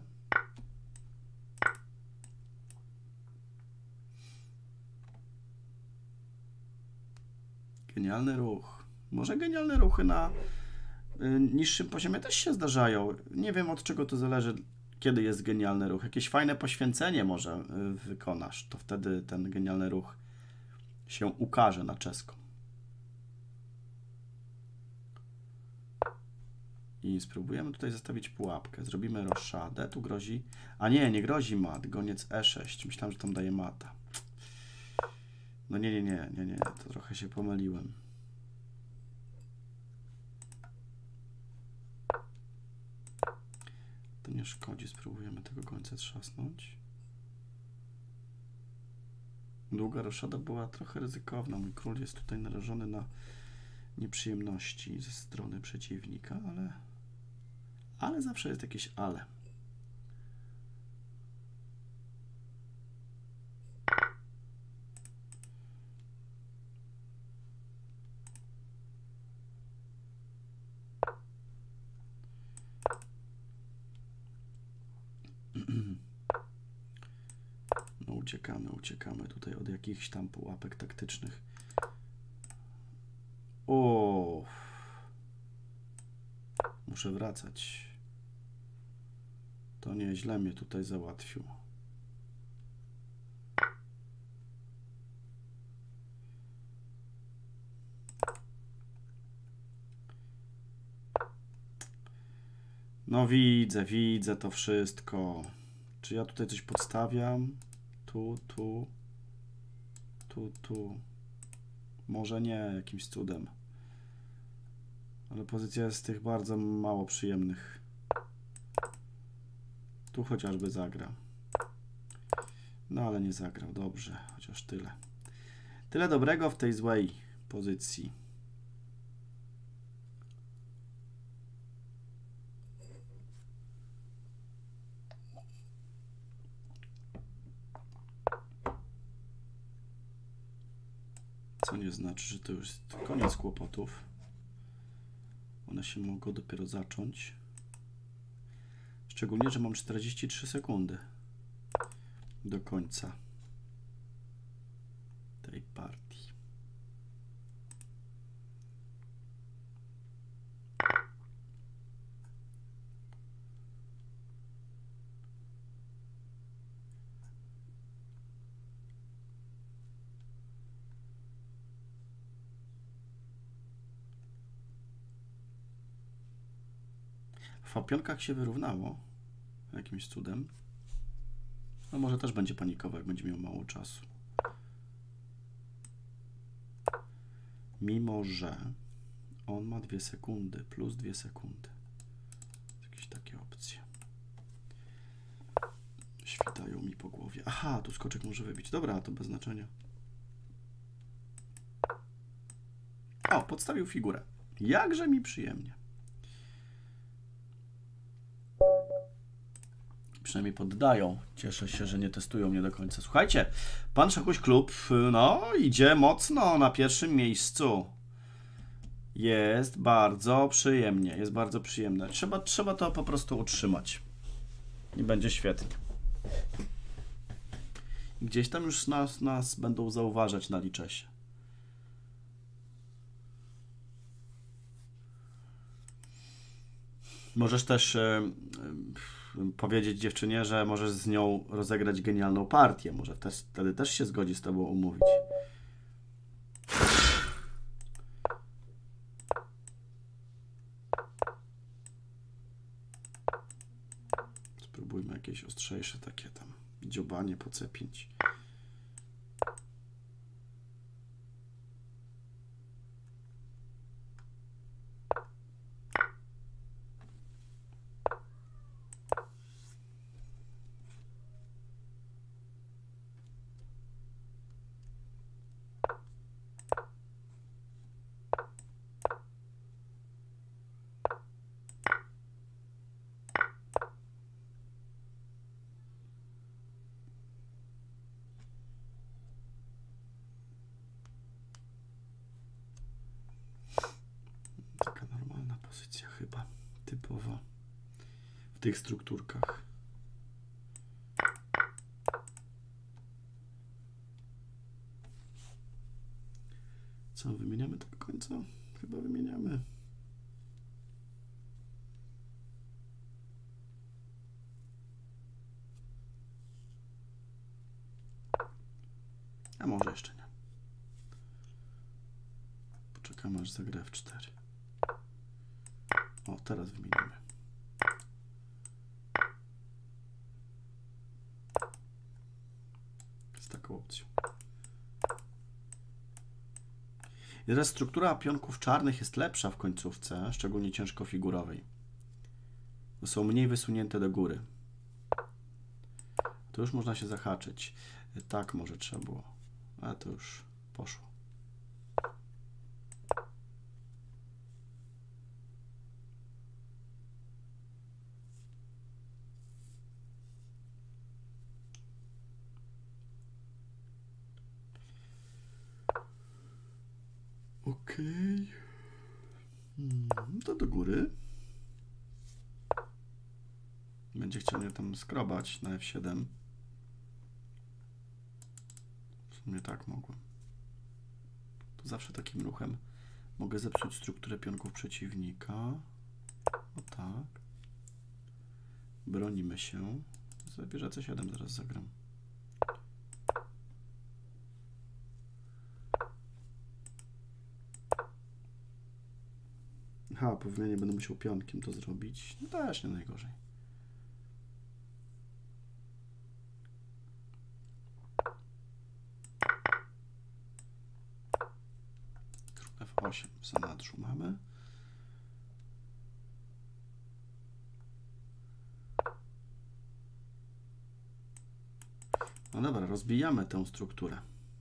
Genialny ruch. Może genialne ruchy na y, niższym poziomie też się zdarzają. Nie wiem, od czego to zależy, kiedy jest genialny ruch. Jakieś fajne poświęcenie może y, wykonasz, to wtedy ten genialny ruch się ukaże na czesko. I spróbujemy tutaj zostawić pułapkę. Zrobimy roszadę. Tu grozi... A nie, nie grozi mat. Goniec e sześć. Myślałem, że tam daje mata. No nie, nie, nie, nie, nie. To trochę się pomyliłem. To nie szkodzi. Spróbujemy tego gońca trzasnąć. Długa roszada była trochę ryzykowna. Mój król jest tutaj narażony na nieprzyjemności ze strony przeciwnika, ale, ale zawsze jest jakieś ale. No uciekamy, uciekamy tutaj od jakichś tam pułapek taktycznych. O, muszę wracać. To nieźle mnie tutaj załatwił. No widzę, widzę to wszystko. Czy ja tutaj coś podstawiam? Tu, tu, tu, tu. Może nie, jakimś cudem. Ale pozycja jest z tych bardzo mało przyjemnych. Tu chociażby zagra. No ale nie zagrał, dobrze, chociaż tyle. Tyle dobrego w tej złej pozycji. Co nie znaczy, że to już jest koniec kłopotów. One się mogą dopiero zacząć. Szczególnie, że mam czterdzieści trzy sekundy do końca tej partii. W pionkach się wyrównało jakimś cudem. No może też będzie panikował, jak będzie miał mało czasu. Mimo że on ma dwie sekundy, plus dwie sekundy. Jakieś takie opcje. Świtają mi po głowie. Aha, tu skoczek może wybić. Dobra, to bez znaczenia. O, podstawił figurę. Jakże mi przyjemnie. przynajmniej poddają. Cieszę się, że nie testują mnie do końca. Słuchajcie, pan Szachuś Klub, no, idzie mocno na pierwszym miejscu. Jest bardzo przyjemnie, jest bardzo przyjemne. Trzeba, trzeba to po prostu utrzymać. I będzie świetnie. Gdzieś tam już nas, nas będą zauważać na Liczesie. Możesz też e, e, powiedzieć dziewczynie, że możesz z nią rozegrać genialną partię. Może też, wtedy też się zgodzi z tobą umówić. Spróbujmy jakieś ostrzejsze takie tam dziobanie po C pięć. Taka normalna pozycja chyba, typowa w tych strukturkach. Co, wymieniamy to do końca? Chyba wymieniamy. A może jeszcze nie. Poczekamy aż zagra F cztery. O, teraz wymienimy. Z taką opcją. I teraz struktura pionków czarnych jest lepsza w końcówce, szczególnie ciężkofigurowej. Bo są mniej wysunięte do góry. To już można się zahaczyć. Tak może trzeba było. Ale to już poszło. Okej. Hmm, to do góry. Będzie chciał mnie tam skrobać na F siedem. W sumie tak mogłem. To zawsze takim ruchem mogę zepsuć strukturę pionków przeciwnika. O tak. Bronimy się. Zabierze C siedem, zaraz zagram. Aha, po wymianie będę musiał pionkiem to zrobić. No też nie najgorzej. F osiem w zanadrzu mamy. No dobra, rozbijamy tę strukturę.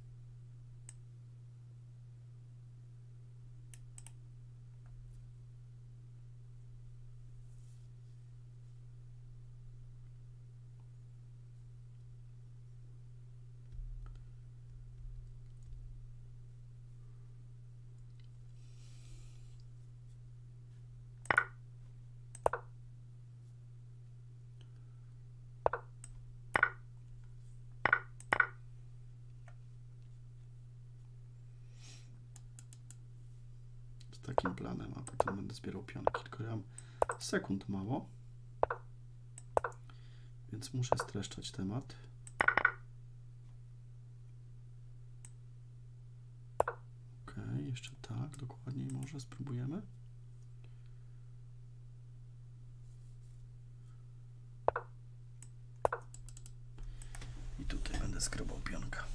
Takim planem, a potem będę zbierał pionki. Tylko ja mam sekund mało, więc muszę streszczać temat. Ok, jeszcze tak, dokładniej może spróbujemy. I tutaj będę skrobał pionka.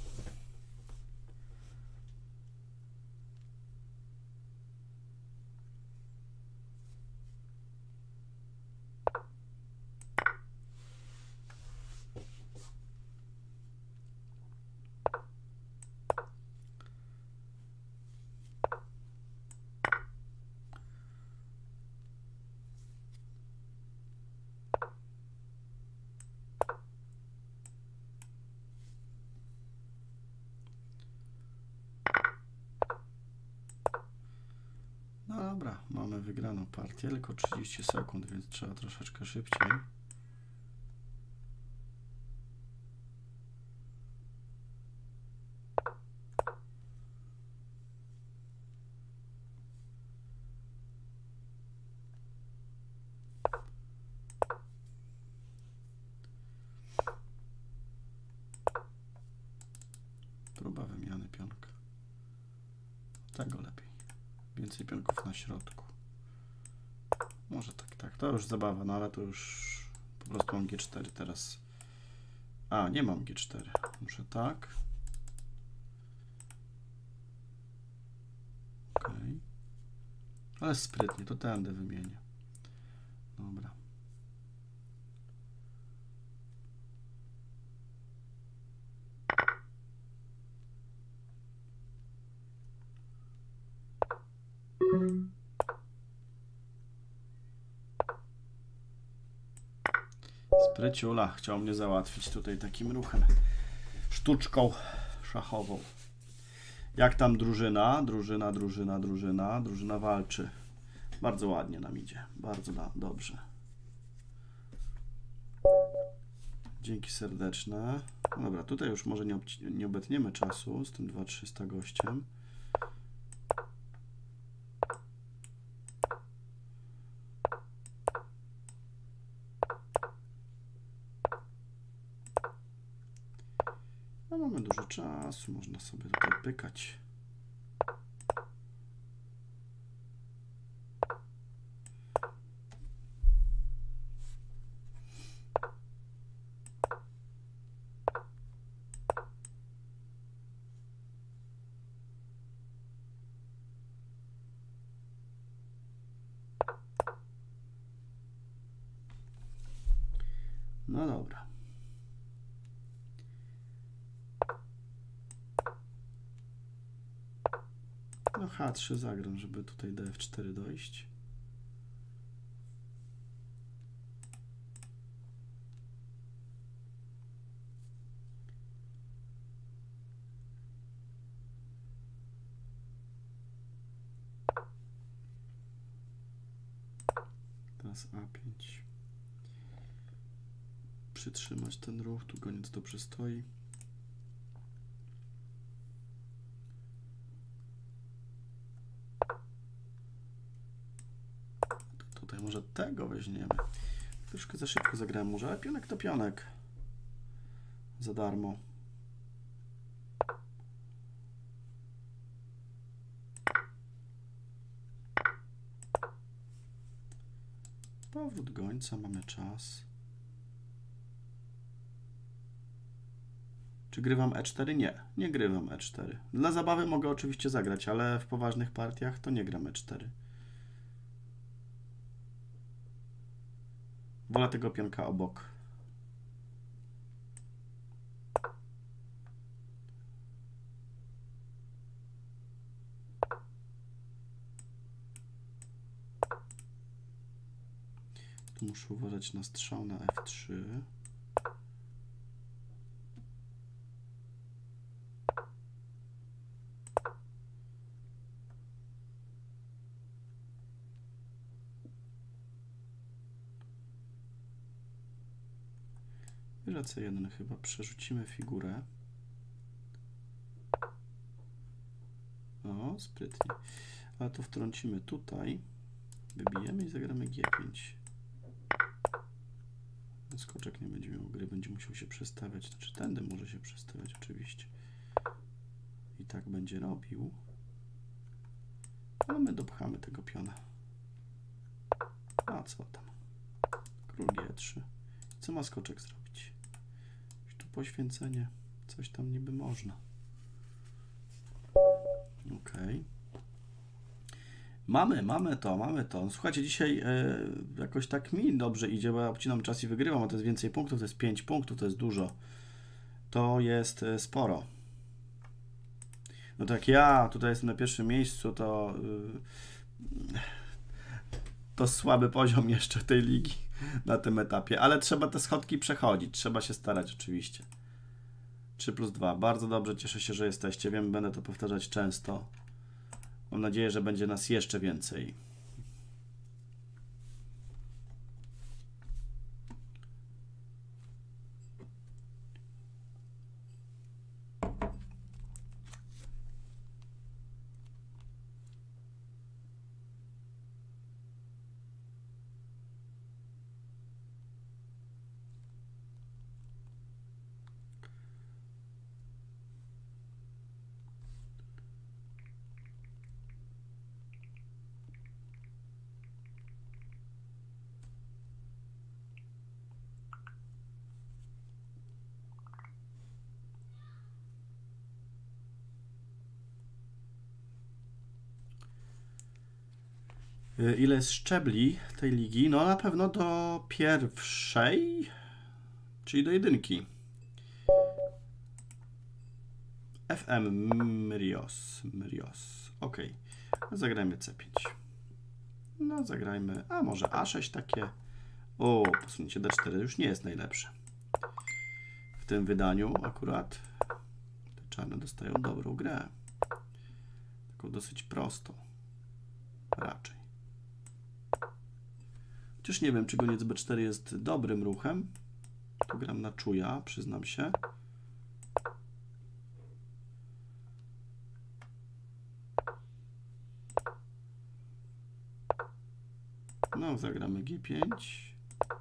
No dobra, mamy wygraną partię, tylko trzydzieści sekund, więc trzeba troszeczkę szybciej. Próba wymiany pionka. Tego lepiej. Więcej pionków na środku. Może tak, tak. To już zabawa, no ale to już po prostu mam G cztery teraz. A, nie mam G cztery. Muszę tak. Ok. Ale sprytnie, to tędy wymienię. Dobra. Spryciula chciał mnie załatwić tutaj takim ruchem. Sztuczką szachową. Jak tam drużyna? Drużyna, drużyna, drużyna. Drużyna walczy. Bardzo ładnie nam idzie. Bardzo da, dobrze. Dzięki serdeczne. No dobra, tutaj już może nie, nie obetniemy czasu z tym dwa trzysta gościem. No mamy dużo czasu, można sobie tutaj pykać. No dobra. No H trzy zagram, żeby tutaj do F cztery dojść. Teraz A pięć. Przytrzymać ten ruch, tu goniec dobrze stoi. Tutaj może tego weźmiemy. Troszkę za szybko zagrałem może, ale pionek to pionek. Za darmo. Powrót gońca, mamy czas. Czy grywam E cztery? Nie, nie grywam E cztery. Dla zabawy mogę oczywiście zagrać, ale w poważnych partiach to nie gram E cztery. Wolę tego pionka obok. Tu muszę uważać na strzał na F trzy. Wieża C jeden chyba. Przerzucimy figurę. O, sprytnie. Ale to wtrącimy tutaj. Wybijemy i zagramy G pięć. Skoczek nie będzie miał gry, będzie musiał się przestawiać. Znaczy tędy może się przestawiać oczywiście. I tak będzie robił. Ale my dopchamy tego piona. A co tam? Król G trzy. Co ma skoczek zrobić? Tu poświęcenie. Coś tam niby można. Ok. Mamy, mamy to, mamy to. Słuchajcie, dzisiaj yy, jakoś tak mi dobrze idzie, bo ja obcinam czas i wygrywam, a to jest więcej punktów, to jest pięć punktów, to jest dużo. To jest yy, sporo. No tak ja tutaj jestem na pierwszym miejscu, to yy, to słaby poziom jeszcze tej ligi na tym etapie, ale trzeba te schodki przechodzić, trzeba się starać oczywiście. trzy plus dwa, bardzo dobrze, cieszę się, że jesteście, wiem, będę to powtarzać często. Mam nadzieję, że będzie nas jeszcze więcej. Ile jest szczebli tej ligi? No na pewno do pierwszej, czyli do jedynki. F M Myrios. Myrios. Ok. Zagrajmy C pięć. No zagrajmy, a może A sześć takie. O, posunięcie D cztery już nie jest najlepsze. W tym wydaniu akurat te czarne dostają dobrą grę. Taką dosyć prostą. Raczej. Chociaż nie wiem, czy goniec B cztery jest dobrym ruchem. Tu gram na czuja, przyznam się. No, zagramy G pięć.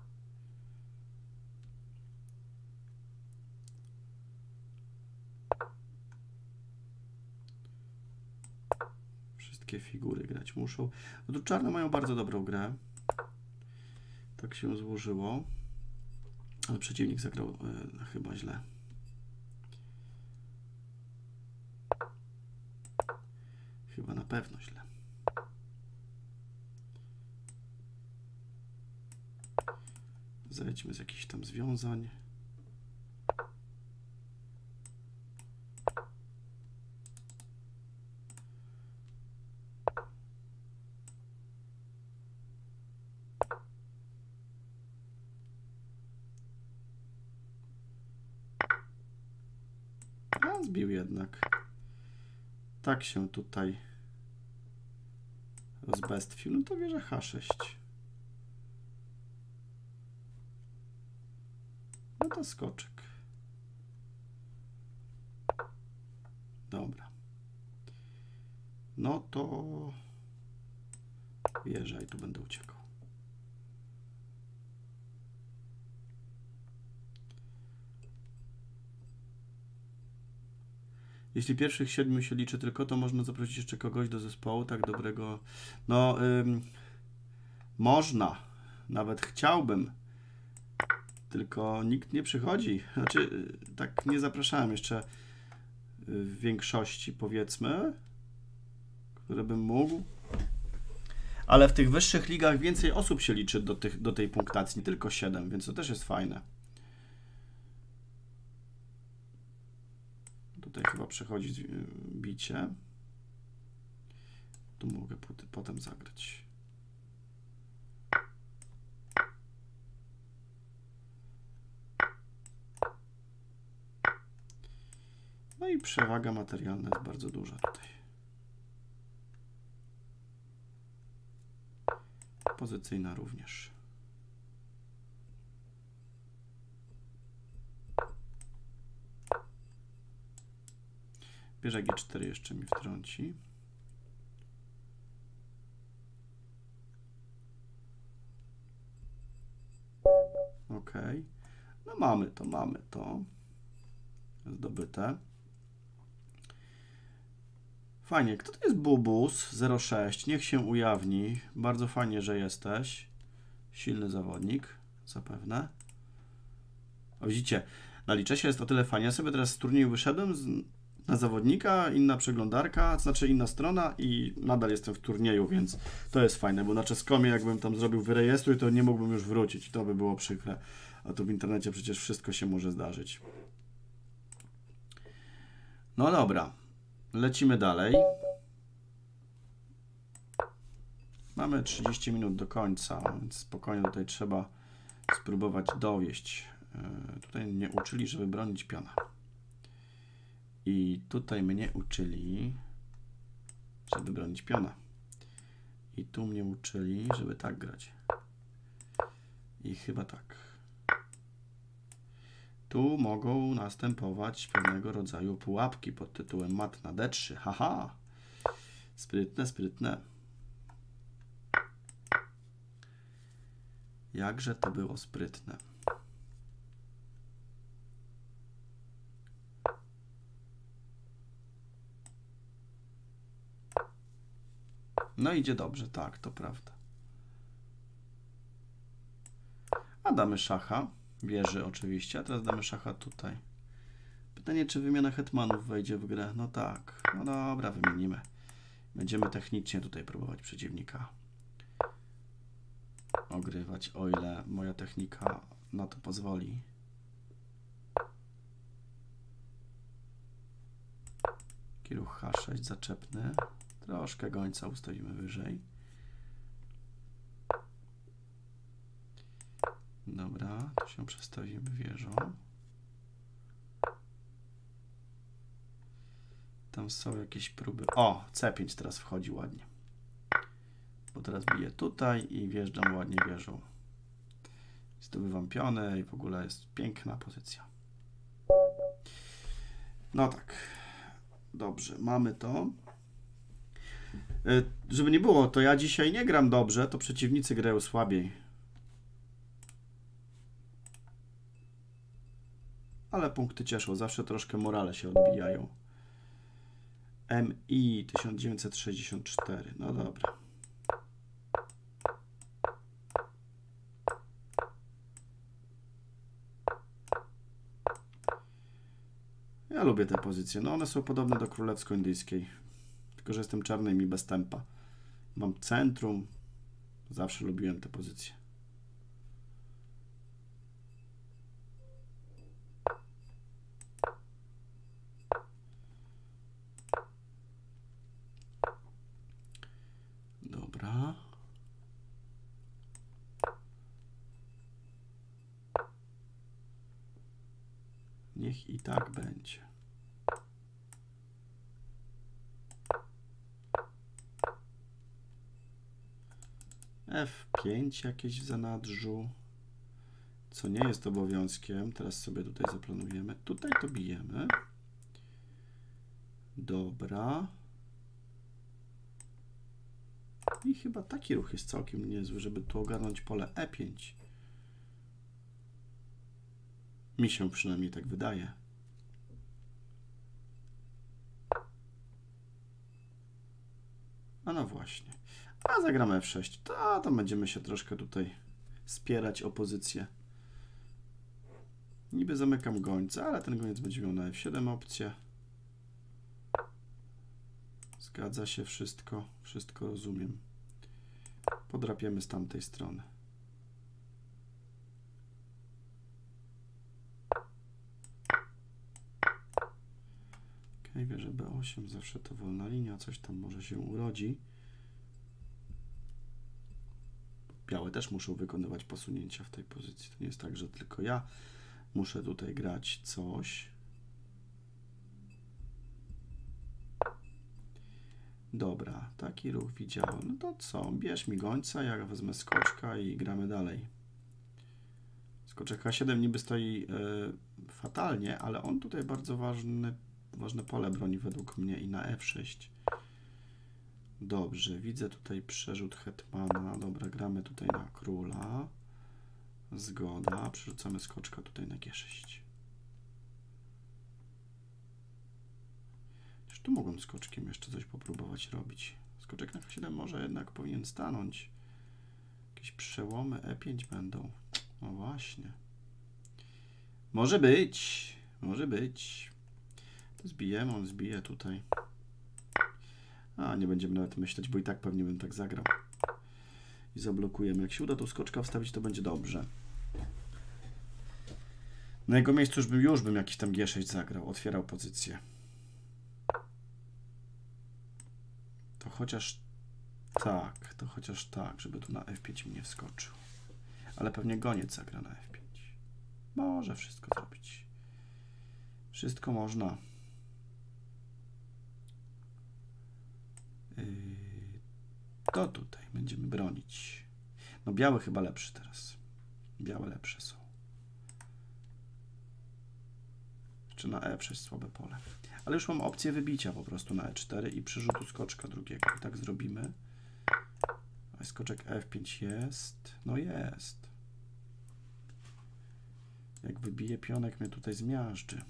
Wszystkie figury grać muszą. No tu czarne mają bardzo dobrą grę. Tak się złożyło. Ale przeciwnik zagrał e, chyba źle. Chyba na pewno źle. Zejdźmy z jakichś tam związań. A, zbił jednak. Tak się tutaj rozbestwił. No to bierze H sześć. No to skoczek. Dobra. No to wieża i tu będę uciekał. Jeśli pierwszych siedmiu się liczy tylko, to można zaprosić jeszcze kogoś do zespołu tak dobrego. No, ym, można. Nawet chciałbym. Tylko nikt nie przychodzi. Znaczy, tak nie zapraszałem jeszcze w większości, powiedzmy, które bym mógł. Ale w tych wyższych ligach więcej osób się liczy do, tych, do tej punktacji, nie tylko siedem, więc to też jest fajne. Tutaj chyba przechodzi bicie. Tu mogę potem zagrać. No i przewaga materialna jest bardzo duża tutaj. Pozycyjna również. Bierze G cztery jeszcze mi wtrąci. Ok. No mamy to, mamy to. Zdobyte. Fajnie. Kto to jest Bubus zero sześć? Niech się ujawni. Bardzo fajnie, że jesteś. Silny zawodnik, zapewne. O, widzicie, na Liczesie jest o tyle fajnie. Ja sobie teraz z turnieju wyszedłem z, na zawodnika, inna przeglądarka, to znaczy inna strona i nadal jestem w turnieju, więc to jest fajne, bo na Czeskomie jakbym tam zrobił wyrejestruj, to nie mógłbym już wrócić. To by było przykre. A tu w internecie przecież wszystko się może zdarzyć. No dobra. Lecimy dalej. Mamy trzydzieści minut do końca, więc spokojnie tutaj trzeba spróbować dowieść. Yy, tutaj mnie uczyli, żeby bronić piona. I tutaj mnie uczyli, żeby bronić piona. I tu mnie uczyli, żeby tak grać. I chyba tak. Tu mogą następować pewnego rodzaju pułapki pod tytułem mat na D trzy. Haha! Sprytne, sprytne. Jakże to było sprytne. No idzie dobrze, tak, to prawda. A damy szacha. Wieży oczywiście, a teraz damy szacha tutaj. Pytanie, czy wymiana hetmanów wejdzie w grę? No tak. No dobra, wymienimy. Będziemy technicznie tutaj próbować przeciwnika ogrywać, o ile moja technika na to pozwoli. Kieruch H sześć zaczepny. Troszkę gońca ustawimy wyżej. Dobra, tu się przestawimy wieżą. Tam są jakieś próby. O, C pięć teraz wchodzi ładnie. Bo teraz biję tutaj i wjeżdżam ładnie wieżą. Zdobywam piony i w ogóle jest piękna pozycja. No tak. Dobrze, mamy to. Żeby nie było, to ja dzisiaj nie gram dobrze, to przeciwnicy grają słabiej. Ale punkty cieszą, zawsze troszkę morale się odbijają. M I tysiąc dziewięćset sześćdziesiąt cztery, no dobra. Ja lubię te pozycje, no one są podobne do królewsko-indyjskiej. Tylko że jestem czarny i mi bez tempa. Mam centrum. Zawsze lubiłem te pozycje. Dobra. Niech i tak będzie. F pięć jakieś w zanadrzu, co nie jest obowiązkiem. Teraz sobie tutaj zaplanujemy. Tutaj to bijemy. Dobra. I chyba taki ruch jest całkiem niezły, żeby tu ogarnąć pole E pięć. Mi się przynajmniej tak wydaje. A no właśnie. A zagramy F sześć. To tam będziemy się troszkę tutaj spierać o pozycję. Niby zamykam gońca, ale ten goniec będzie miał na F siedem opcję. Zgadza się wszystko. Wszystko rozumiem. Podrapiemy z tamtej strony. Ok, wieżę B osiem. Zawsze to wolna linia. Coś tam może się urodzi. Białe też muszą wykonywać posunięcia w tej pozycji. To nie jest tak, że tylko ja muszę tutaj grać coś. Dobra, taki ruch widziałem. No to co? Bierz mi gońca, ja wezmę skoczka i gramy dalej. Skoczek H siedem niby stoi yy, fatalnie, ale on tutaj bardzo ważny, ważne pole broni według mnie i na F sześć. Dobrze, widzę tutaj przerzut hetmana. Dobra, gramy tutaj na króla. Zgoda. Przerzucamy skoczka tutaj na G sześć. Też tu mogłem skoczkiem jeszcze coś popróbować robić. Skoczek na H siedem może jednak powinien stanąć. Jakieś przełomy E pięć będą. No właśnie. Może być. Może być. To zbijemy, on zbije tutaj. A, nie będziemy nawet myśleć, bo i tak pewnie bym tak zagrał. I zablokujemy. Jak się uda tu skoczka wstawić, to będzie dobrze. Na jego miejscu już bym, już bym jakiś tam G sześć zagrał. Otwierał pozycję. To chociaż tak, to chociaż tak, żeby tu na F pięć mnie wskoczył. Ale pewnie goniec zagra na F pięć. Może wszystko zrobić. Wszystko można. To tutaj będziemy bronić. No biały chyba lepszy teraz. Białe lepsze są. Czy na E przejść słabe pole. Ale już mam opcję wybicia po prostu na E cztery i przerzutu skoczka drugiego. I tak zrobimy. A skoczek F pięć jest. No jest. Jak wybiję pionek, mnie tutaj zmiażdży.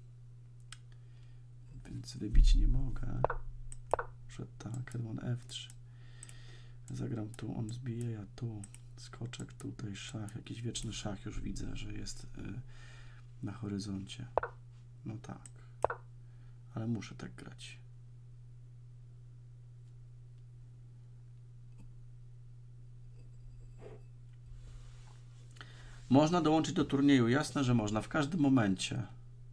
Więc wybić nie mogę. Że tak, hetman F trzy. Zagram tu, on zbije, ja tu. Skoczek tutaj, szach. Jakiś wieczny szach już widzę, że jest yy, na horyzoncie. No tak. Ale muszę tak grać. Można dołączyć do turnieju. Jasne, że można. W każdym momencie.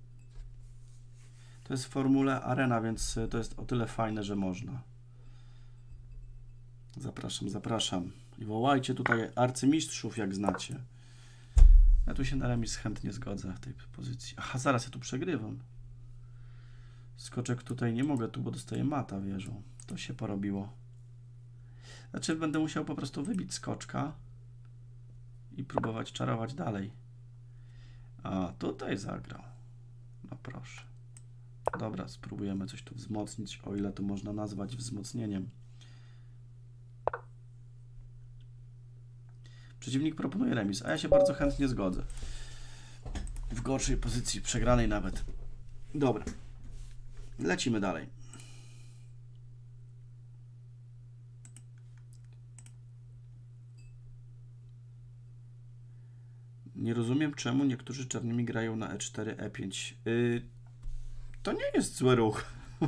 To jest w formule Arena, więc to jest o tyle fajne, że można. Zapraszam, zapraszam. I wołajcie tutaj arcymistrzów, jak znacie. Ja tu się na remis chętnie zgodzę w tej pozycji. Aha, zaraz, ja tu przegrywam. Skoczek tutaj nie mogę tu, bo dostaję mata wieżą. To się porobiło. Znaczy będę musiał po prostu wybić skoczka i próbować czarować dalej. A tutaj zagrał. No proszę. Dobra, spróbujemy coś tu wzmocnić, o ile to można nazwać wzmocnieniem. Przeciwnik proponuje remis, a ja się bardzo chętnie zgodzę. W gorszej pozycji, przegranej nawet. Dobra. Lecimy dalej. Nie rozumiem, czemu niektórzy czarnymi grają na E cztery, E pięć. Yy, to nie jest zły ruch.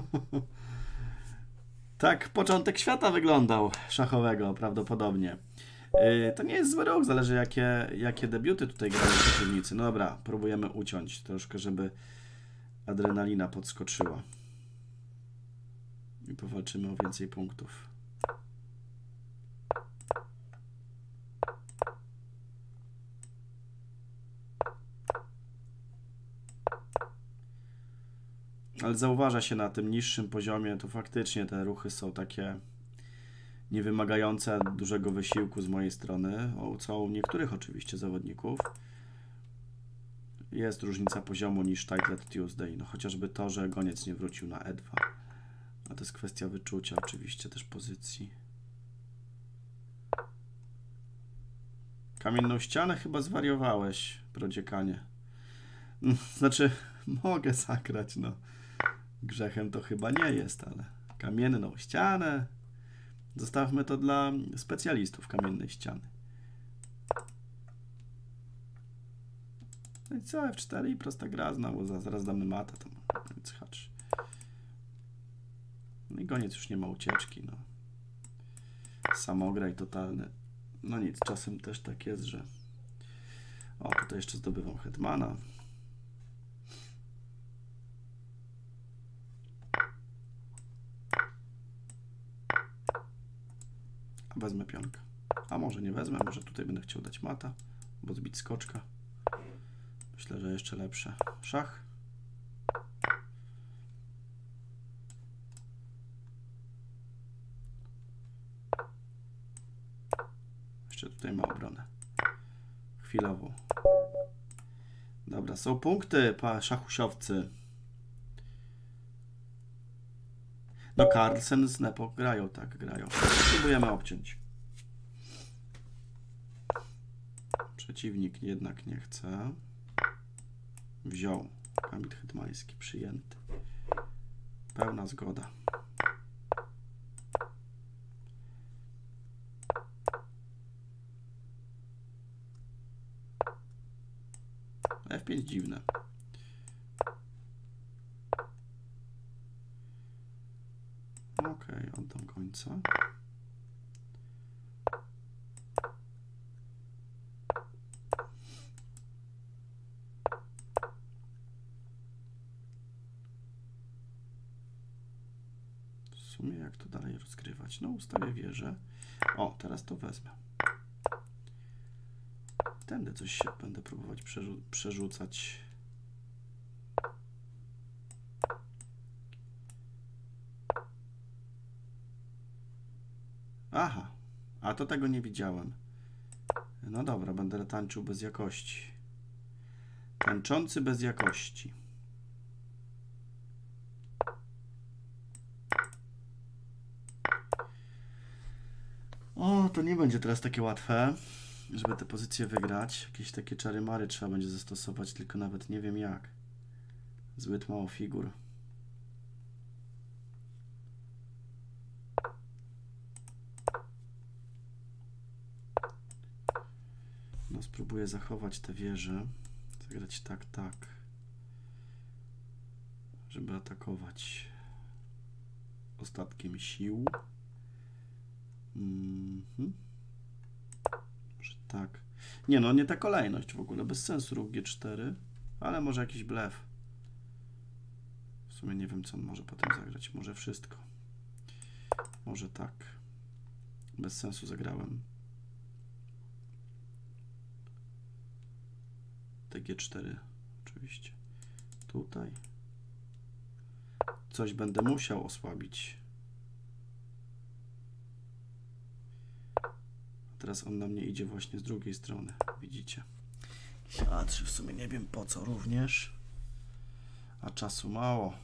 Tak początek świata wyglądał szachowego prawdopodobnie. Yy, to nie jest zły ruch, zależy jakie, jakie debiuty tutaj grają przeciwnicy. No dobra, próbujemy uciąć troszkę, żeby adrenalina podskoczyła. I powalczymy o więcej punktów. Ale zauważa się na tym niższym poziomie, to faktycznie te ruchy są takie niewymagające dużego wysiłku z mojej strony, co u niektórych oczywiście zawodników. Jest różnica poziomu niż Title Tuesday, no chociażby to, że goniec nie wrócił na E dwa. A to jest kwestia wyczucia oczywiście też pozycji. Kamienną ścianę chyba zwariowałeś, prodziekanie. Znaczy, mogę zagrać, no. Grzechem to chyba nie jest, ale kamienną ścianę. Zostawmy to dla specjalistów kamiennej ściany. No i co, F cztery i prosta gra, znowu zaraz damy mata, to nic hacz. No i goniec już nie ma ucieczki, no. Samograj totalny. No nic, czasem też tak jest, że... O, tutaj jeszcze zdobywam hetmana. Wezmę pionka. A może nie wezmę, może tutaj będę chciał dać mata, bo zbić skoczka. Myślę, że jeszcze lepsze. Szach. Jeszcze tutaj ma obronę. Chwilowo. Dobra, są punkty, pa, szachusiowcy. No Carlsen z Nepo grają, tak, grają. Spróbujemy obciąć. Przeciwnik jednak nie chce. Wziął. Gambit hetmański przyjęty. Pełna zgoda. F pięć dziwne. Ok, oddam końca. W sumie jak to dalej rozgrywać? No ustawię wieżę. O, teraz to wezmę. Tędy coś się będę próbować przerzu przerzucać. Aha, a to tego nie widziałem. No dobra, będę tańczył bez jakości. Tańczący bez jakości. O, to nie będzie teraz takie łatwe, żeby te pozycje wygrać. Jakieś takie czary-mary trzeba będzie zastosować, tylko nawet nie wiem jak. Zbyt mało figur. No, spróbuję zachować te wieże. Zagrać tak, tak. Żeby atakować ostatkiem sił. Mm-hmm. Może tak. Nie no, nie ta kolejność w ogóle. Bez sensu ruch G cztery. Ale może jakiś blef. W sumie nie wiem, co on może potem zagrać. Może wszystko. Może tak. Bez sensu zagrałem. T G cztery oczywiście. Tutaj. Coś będę musiał osłabić. Teraz on na mnie idzie właśnie z drugiej strony. Widzicie? A trzy w sumie nie wiem po co również. A czasu mało.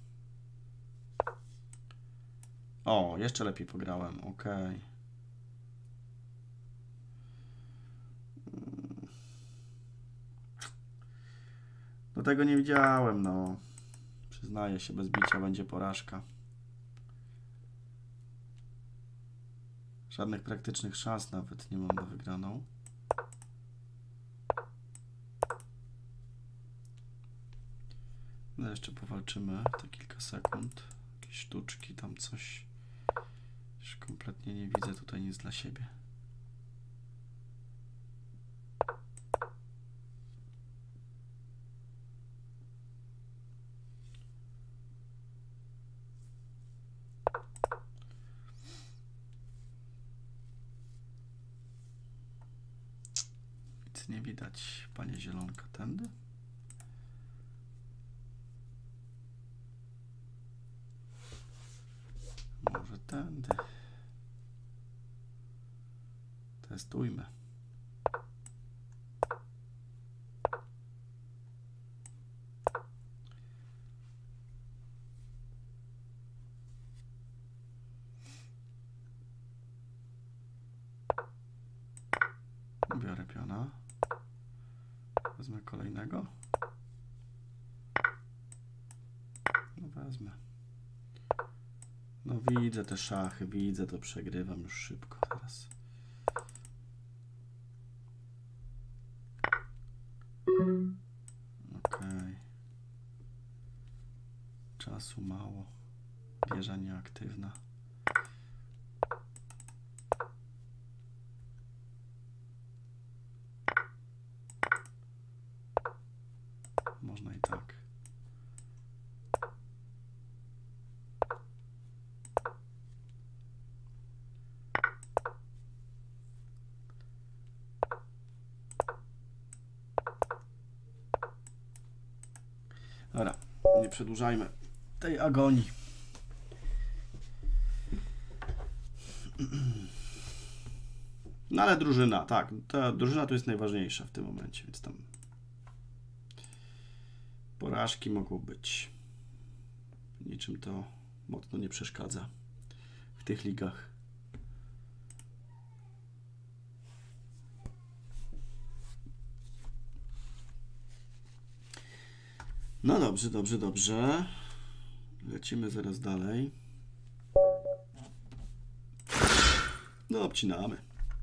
O, jeszcze lepiej pograłem. Ok. Do tego nie widziałem, no. Przyznaję się, bez bicia będzie porażka. Żadnych praktycznych szans nawet nie mam na wygraną. No jeszcze powalczymy te kilka sekund. Jakieś sztuczki, tam coś. Już kompletnie nie widzę tutaj nic dla siebie. Nic nie widać, panie zielonka, tędy. Może tędy. Testujmy. Biorę piona. Wezmę kolejnego. No wezmę. No widzę te szachy, widzę to, przegrywam już szybko teraz. Okej. Czasu mało. Wieża nieaktywna. Można i tak. Dobra, nie przedłużajmy tej agonii. No ale drużyna, tak, ta drużyna tu jest najważniejsza w tym momencie, więc tam porażki mogą być. Niczym to mocno nie przeszkadza w tych ligach. No dobrze, dobrze, dobrze. Lecimy zaraz dalej. No, obcinamy.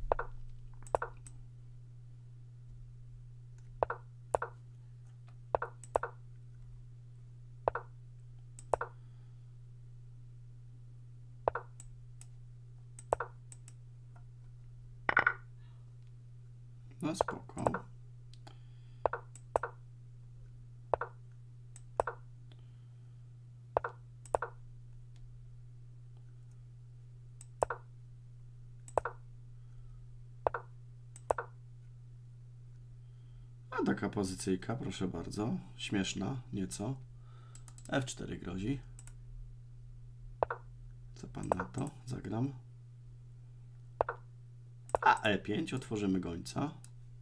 No spoko. A taka pozycyjka, proszę bardzo. Śmieszna, nieco. F cztery grozi. Co pan na to? Zagram. A E pięć, otworzymy gońca.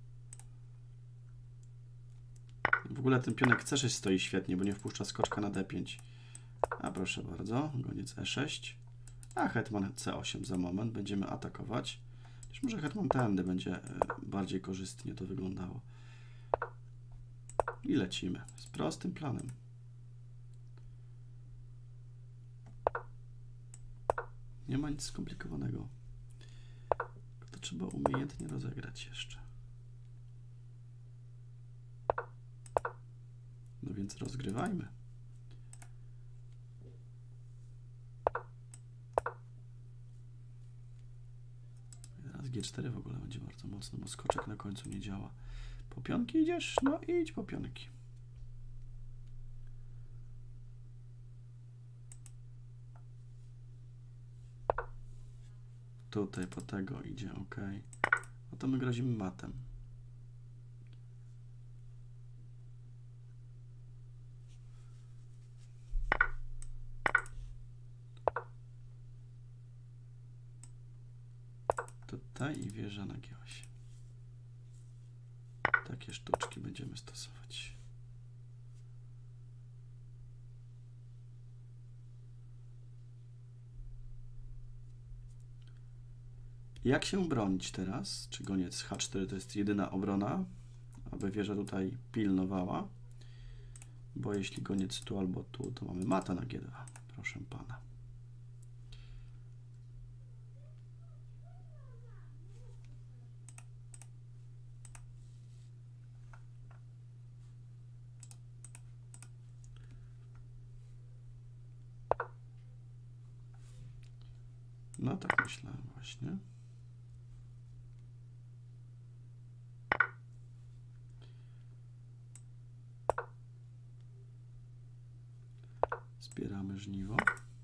W ogóle ten pionek C sześć stoi świetnie, bo nie wpuszcza skoczka na D pięć. A proszę bardzo, goniec E sześć. A hetman C osiem za moment. Będziemy atakować. Też może hetman tędy będzie bardziej korzystnie to wyglądało. I lecimy z prostym planem. Nie ma nic skomplikowanego. To trzeba umiejętnie rozegrać jeszcze. No więc rozgrywajmy. Teraz G cztery w ogóle będzie bardzo mocno, bo skoczek na końcu nie działa. Po pionki idziesz? No idź po pionki. Tutaj po tego idzie, ok. No to my grozimy matem. Tutaj i wieża na G osiem. Takie sztuczki będziemy stosować. Jak się bronić teraz? Czy goniec H cztery to jest jedyna obrona, aby wieża tutaj pilnowała? Bo jeśli goniec tu albo tu, to mamy mata na G dwa. Proszę pana. No tak myślałem właśnie. Zbieramy żniwo.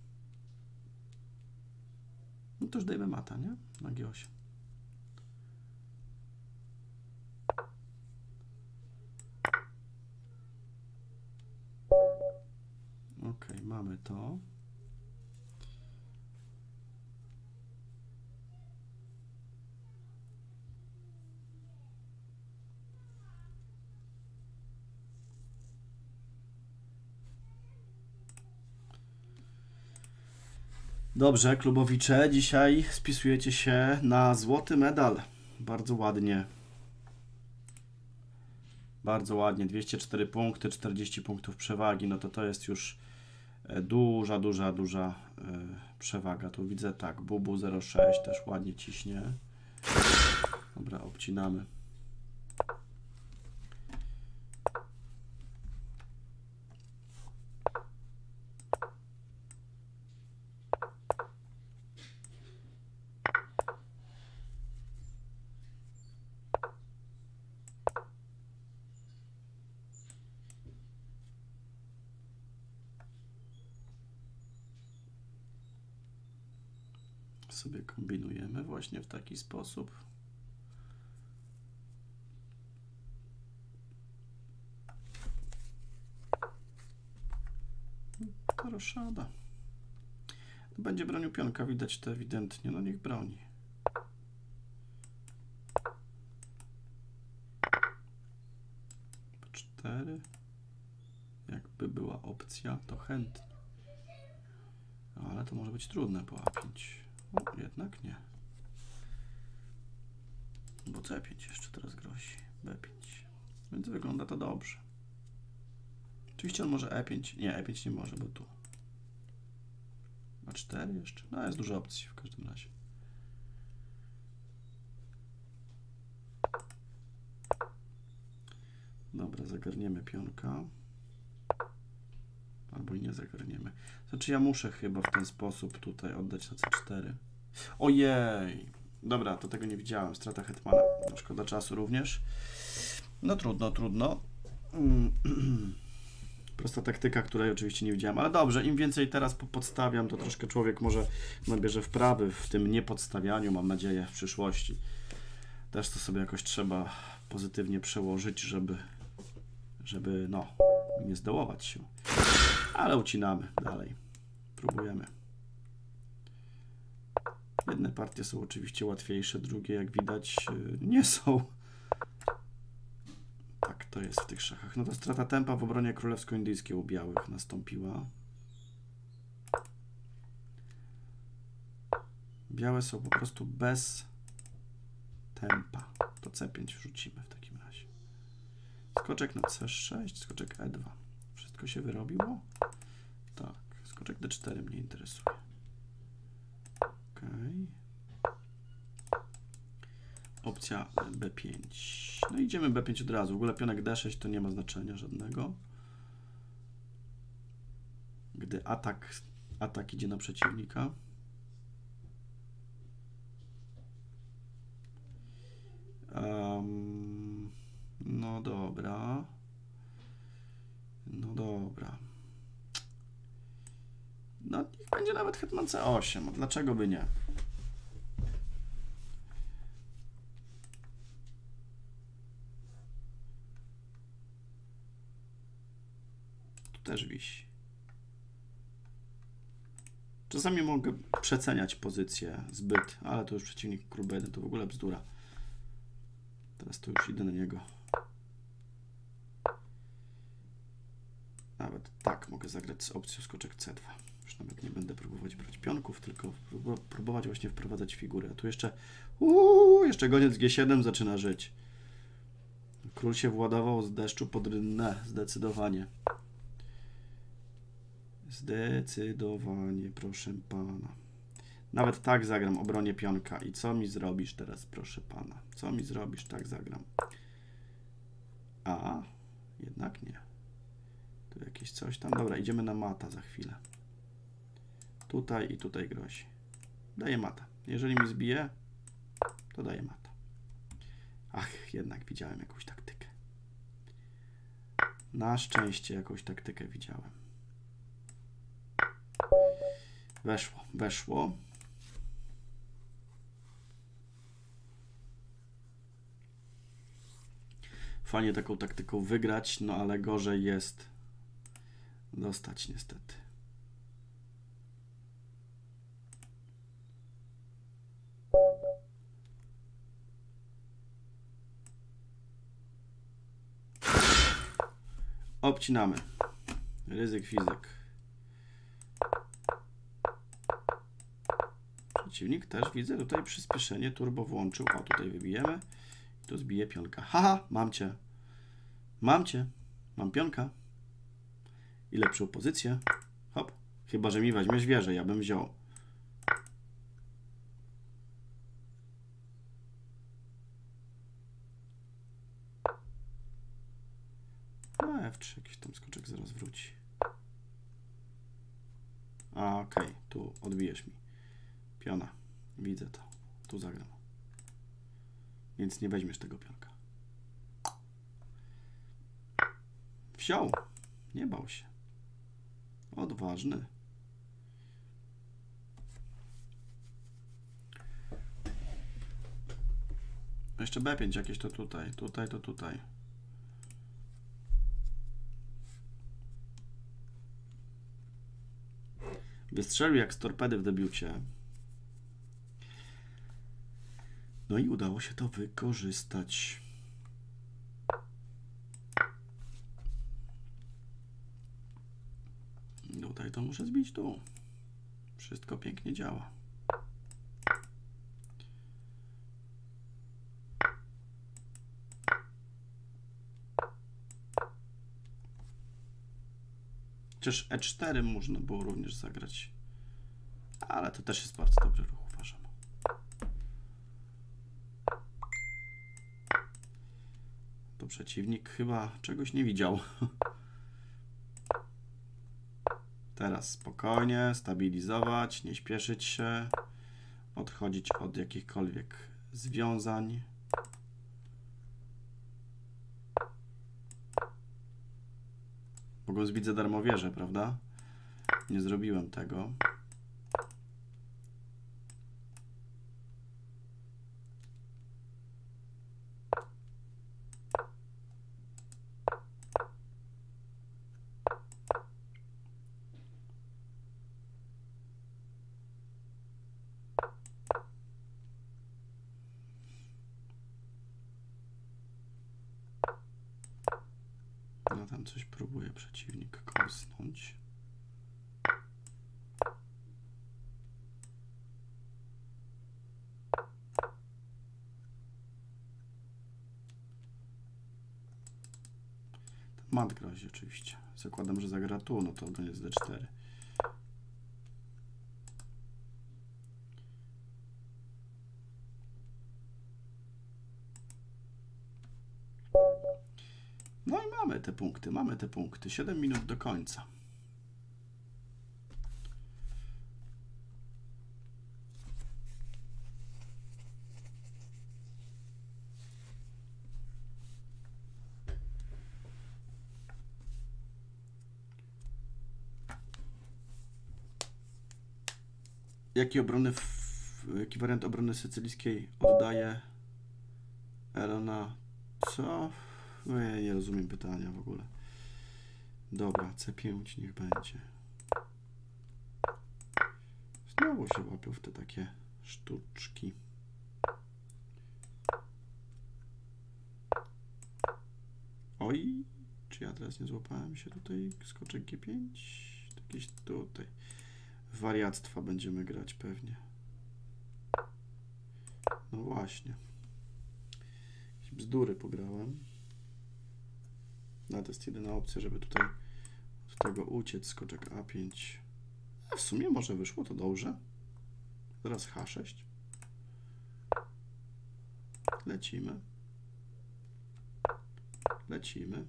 No to już dajmy mata, nie? Na G osiem. Ok, mamy to. Dobrze, klubowicze, dzisiaj spisujecie się na złoty medal. Bardzo ładnie. Bardzo ładnie. dwieście cztery punkty, czterdzieści punktów przewagi. No to to jest już duża, duża, duża przewaga. Tu widzę tak, Bubu zero sześć też ładnie ciśnie. Dobra, obcinamy. Sobie kombinujemy właśnie w taki sposób. To roszada. Będzie bronił pionka, widać to ewidentnie. No niech broni. Po cztery. Jakby była opcja, to chętnie. Ale to może być trudne po A pięć. O, jednak nie. Bo C pięć jeszcze teraz grozi. B pięć. Więc wygląda to dobrze. Oczywiście on może E pięć. Nie, E pięć nie może, bo tu. A cztery jeszcze. No jest dużo opcji w każdym razie. Dobra, zagarniemy pionka. Albo i nie zagarniemy. Znaczy ja muszę chyba w ten sposób tutaj oddać na C cztery. Ojej! Dobra, to tego nie widziałem. Strata hetmana. No, szkoda czasu również. No trudno, trudno. Prosta taktyka, której oczywiście nie widziałem. Ale dobrze, im więcej teraz podstawiam, to troszkę człowiek może nabierze wprawy w tym niepodstawianiu, mam nadzieję, w przyszłości. Też to sobie jakoś trzeba pozytywnie przełożyć, żeby, żeby no, nie zdołować się. Ale ucinamy dalej. Próbujemy. Jedne partie są oczywiście łatwiejsze, drugie, jak widać, nie są. Tak to jest w tych szachach. No to strata tempa w obronie królewsko-indyjskiej u białych nastąpiła. Białe są po prostu bez tempa. To C pięć wrzucimy w takim razie. Skoczek na C sześć, skoczek E dwa. Wszystko się wyrobiło? Tak. Skoczek D cztery mnie interesuje. Ok. Opcja B pięć. No idziemy B pięć od razu. W ogóle pionek D sześć to nie ma znaczenia żadnego. Gdy atak, atak idzie na przeciwnika. Um, no dobra. No dobra. No niech będzie nawet hetman C osiem. A dlaczego by nie? Tu też wisi. Czasami mogę przeceniać pozycję zbyt, ale to już przeciwnik król B jeden to w ogóle bzdura. Teraz to już idę na niego. Nawet tak mogę zagrać z opcją skoczek C dwa. Już nawet nie będę próbować brać pionków, tylko próbować właśnie wprowadzać figurę. A tu jeszcze uuu, jeszcze goniec G siedem zaczyna żyć. Król się władował z deszczu pod rynnę. Zdecydowanie. Zdecydowanie, proszę pana. Nawet tak zagram obronie pionka. I co mi zrobisz teraz, proszę pana? Co mi zrobisz? Tak zagram. A, jednak nie. Tu jakieś coś tam. Dobra, idziemy na mata za chwilę. Tutaj i tutaj grozi. Daję mata. Jeżeli mi zbije, to daję mata. Ach, jednak widziałem jakąś taktykę. Na szczęście jakąś taktykę widziałem. Weszło, weszło. Fajnie taką taktyką wygrać, no ale gorzej jest dostać niestety. Obcinamy. Ryzyk fizyk. Przeciwnik też widzę tutaj przyspieszenie turbo włączył. O, tutaj wybijemy. I tu zbije pionka. Haha, mam cię. Mam cię. Mam pionka. I lepszą pozycję. Hop. Chyba że mi weźmiesz wieżę, ja bym wziął. No F trzy, jakiś tam skoczek zaraz wróci. A, okej, okay. Tu odbijesz mi piona. Widzę to. Tu zagram. Więc nie weźmiesz tego pionka. Wziął. Nie bał się. Odważny. Jeszcze B pięć jakieś to tutaj. Tutaj to tutaj. Wystrzelił jak z torpedy w debiucie. No i udało się to wykorzystać. Tutaj to muszę zbić tu. Wszystko pięknie działa. Chociaż E cztery można było również zagrać. Ale to też jest bardzo dobry ruch, uważam. To przeciwnik chyba czegoś nie widział. Teraz spokojnie, stabilizować, nie śpieszyć się, odchodzić od jakichkolwiek związań. Mogą zbić za darmo wieżę, prawda? Nie zrobiłem tego. tam coś próbuje przeciwnik korsnąć. Mat grozi oczywiście. Zakładam, że zagra tu, no to koniec D cztery. No i mamy te punkty, mamy te punkty. siedem minut do końca. Jaki, obrony w, jaki wariant obrony sycylijskiej oddaje Elona? Co? No ja nie rozumiem pytania w ogóle. Dobra, C pięć niech będzie. Znowu się łapią w te takie sztuczki. Oj, czy ja teraz nie złapałem się tutaj? Skoczek G pięć? Jakieś tutaj. Wariactwa będziemy grać pewnie. No właśnie. Jakieś bzdury pograłem. No to jest jedyna opcja, żeby tutaj od tego uciec. Skoczek A pięć. A w sumie może wyszło to dobrze. Teraz H sześć. Lecimy. Lecimy.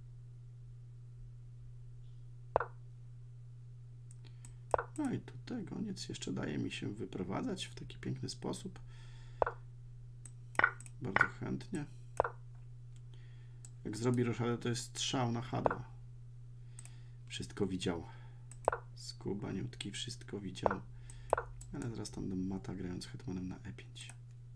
No i tutaj koniec. Jeszcze daje mi się wyprowadzać w taki piękny sposób. Bardzo chętnie. Jak zrobi roszadę, to jest strzał na H dwa. Wszystko widział. Skubaniutki, wszystko widział. Ale zaraz tam dam mata, grając hetmanem na E pięć.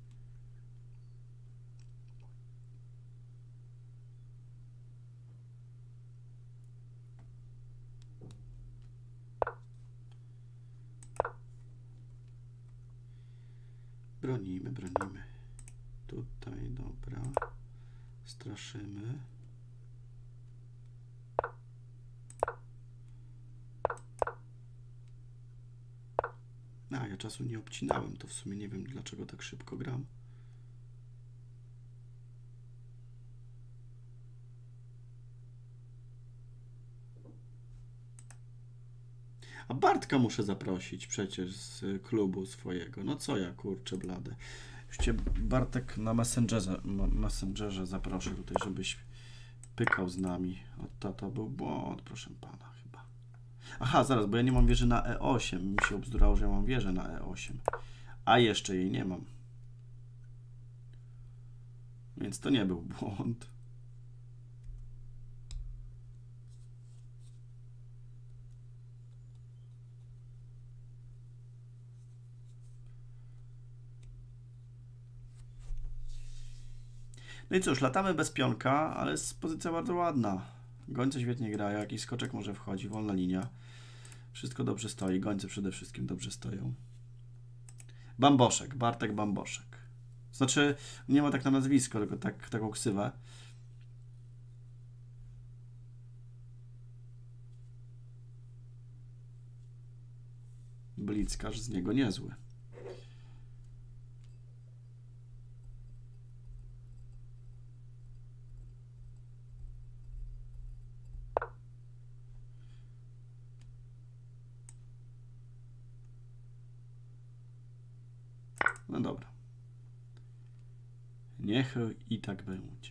Bronimy, bronimy. Tutaj, dobra. Straszymy. A, ja czasu nie obcinałem, to w sumie nie wiem, dlaczego tak szybko gram. A Bartka muszę zaprosić przecież z klubu swojego. No co ja, kurczę blade. Już cię, Bartek, na Messengerze, Messengerze zaproszę tutaj, żebyś pykał z nami. O, to, to był błąd, proszę pana, chyba. Aha, zaraz, bo ja nie mam wieży na E osiem. Mi się obzdurało, że ja mam wieżę na E osiem. A jeszcze jej nie mam. Więc to nie był błąd. No i cóż, latamy bez pionka, ale jest pozycja bardzo ładna. Gońce świetnie grają, jakiś skoczek może wchodzi, wolna linia. Wszystko dobrze stoi, gońce przede wszystkim dobrze stoją. Bamboszek, Bartek Bamboszek. Znaczy, nie ma tak na nazwisko, tylko tak, taką ksywę. Blickarz z niego niezły. No dobra. Niech i tak będzie.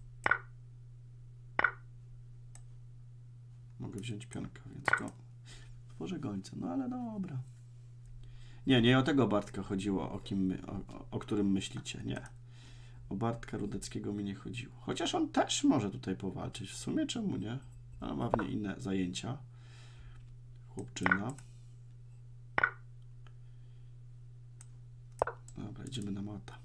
Mogę wziąć pionka, więc go tworzę gońca. No ale dobra. Nie, nie o tego Bartka chodziło, o, kim my, o, o którym myślicie. Nie. O Bartka Rudeckiego mi nie chodziło. Chociaż on też może tutaj powalczyć. W sumie czemu nie? Ale ma w nie inne zajęcia. Chłopczyna. Dobra, idziemy na mata.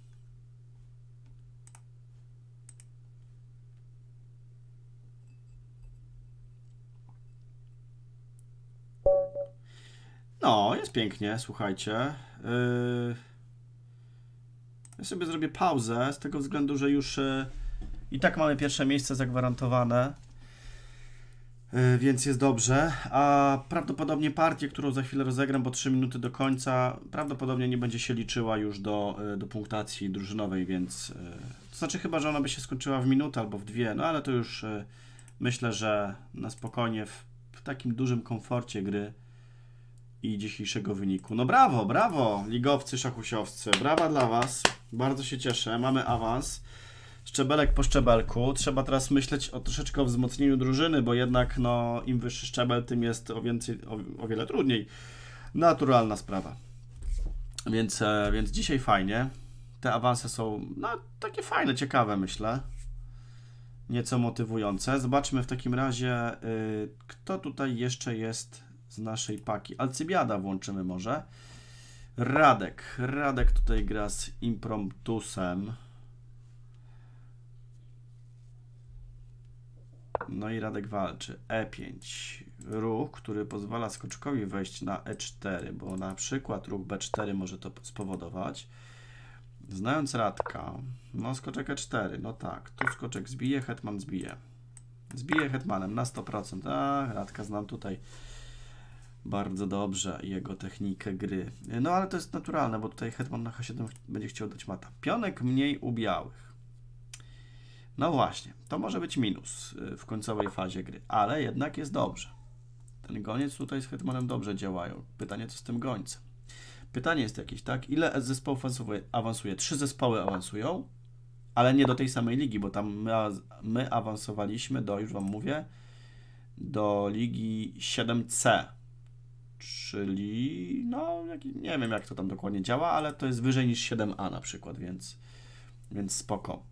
No, jest pięknie, słuchajcie. Yy... Ja sobie zrobię pauzę z tego względu, że już yy, i tak mamy pierwsze miejsce zagwarantowane. Yy, więc jest dobrze. A prawdopodobnie partię, którą za chwilę rozegram, bo trzy minuty do końca, prawdopodobnie nie będzie się liczyła już do, yy, do punktacji drużynowej, więc... Yy, to znaczy chyba, że ona by się skończyła w minutę albo w dwie, no ale to już yy, myślę, że na spokojnie w, w takim dużym komforcie gry i dzisiejszego wyniku. No brawo, brawo, ligowcy, szachusiowcy, brawa dla Was, bardzo się cieszę, mamy awans, szczebelek po szczebelku, trzeba teraz myśleć o troszeczkę o wzmocnieniu drużyny, bo jednak no, im wyższy szczebel, tym jest o, więcej, o, o wiele trudniej, naturalna sprawa, więc, e, więc dzisiaj fajnie, te awanse są no, takie fajne, ciekawe myślę, nieco motywujące. Zobaczmy w takim razie, y, kto tutaj jeszcze jest z naszej paki. Alcybiada włączymy może. Radek. Radek tutaj gra z Impromptusem. No i Radek walczy. E pięć. Ruch, który pozwala skoczkowi wejść na E cztery, bo na przykład ruch B cztery może to spowodować. Znając Radka, no skoczek E cztery, no tak, tu skoczek zbije, hetman zbije. Zbije hetmanem na sto procent. A, Radka znam tutaj bardzo dobrze jego technikę gry. No ale to jest naturalne, bo tutaj hetman na H siedem będzie chciał dać mata. Pionek mniej u białych. No właśnie, to może być minus w końcowej fazie gry, ale jednak jest dobrze. Ten goniec tutaj z hetmanem dobrze działają. Pytanie, co z tym gońcem? Pytanie jest jakieś, tak? Ile zespołów awansuje? Trzy zespoły awansują, ale nie do tej samej ligi, bo tam my, my awansowaliśmy do, już Wam mówię, do ligi siedem C. Czyli, no, nie wiem jak to tam dokładnie działa, ale to jest wyżej niż siedem A na przykład, więc, więc spoko.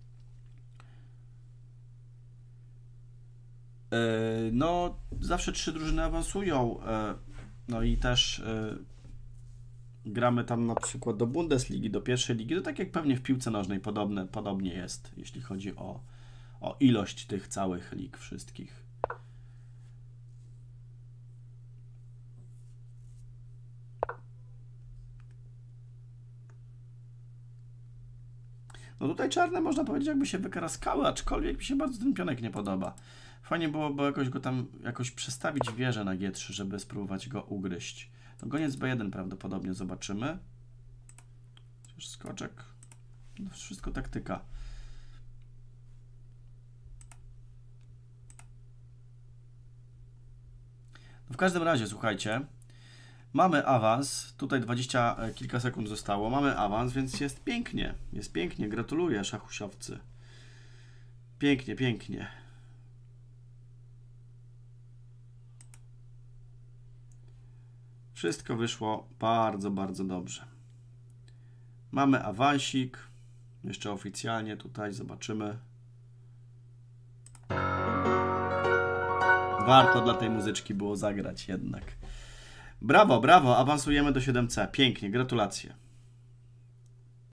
Yy, no, zawsze trzy drużyny awansują, yy, no i też yy, gramy tam na przykład do Bundesligi, do pierwszej ligi, to tak jak pewnie w piłce nożnej podobne, podobnie jest, jeśli chodzi o, o ilość tych całych lig wszystkich. No tutaj czarne można powiedzieć jakby się wykaraskały, aczkolwiek mi się bardzo ten pionek nie podoba. Fajnie byłoby jakoś go tam jakoś przestawić wieżę na G trzy, żeby spróbować go ugryźć. To goniec B jeden prawdopodobnie zobaczymy. Chociaż skoczek. No wszystko taktyka. No w każdym razie, słuchajcie. Mamy awans, tutaj dwadzieścia kilka sekund zostało, mamy awans, więc jest pięknie, jest pięknie, gratuluję szachusiowcy. Pięknie, pięknie. Wszystko wyszło bardzo, bardzo dobrze. Mamy awansik, jeszcze oficjalnie tutaj zobaczymy. Warto dla tej muzyczki było zagrać jednak. Brawo, brawo, awansujemy do siedem C. Pięknie, gratulacje.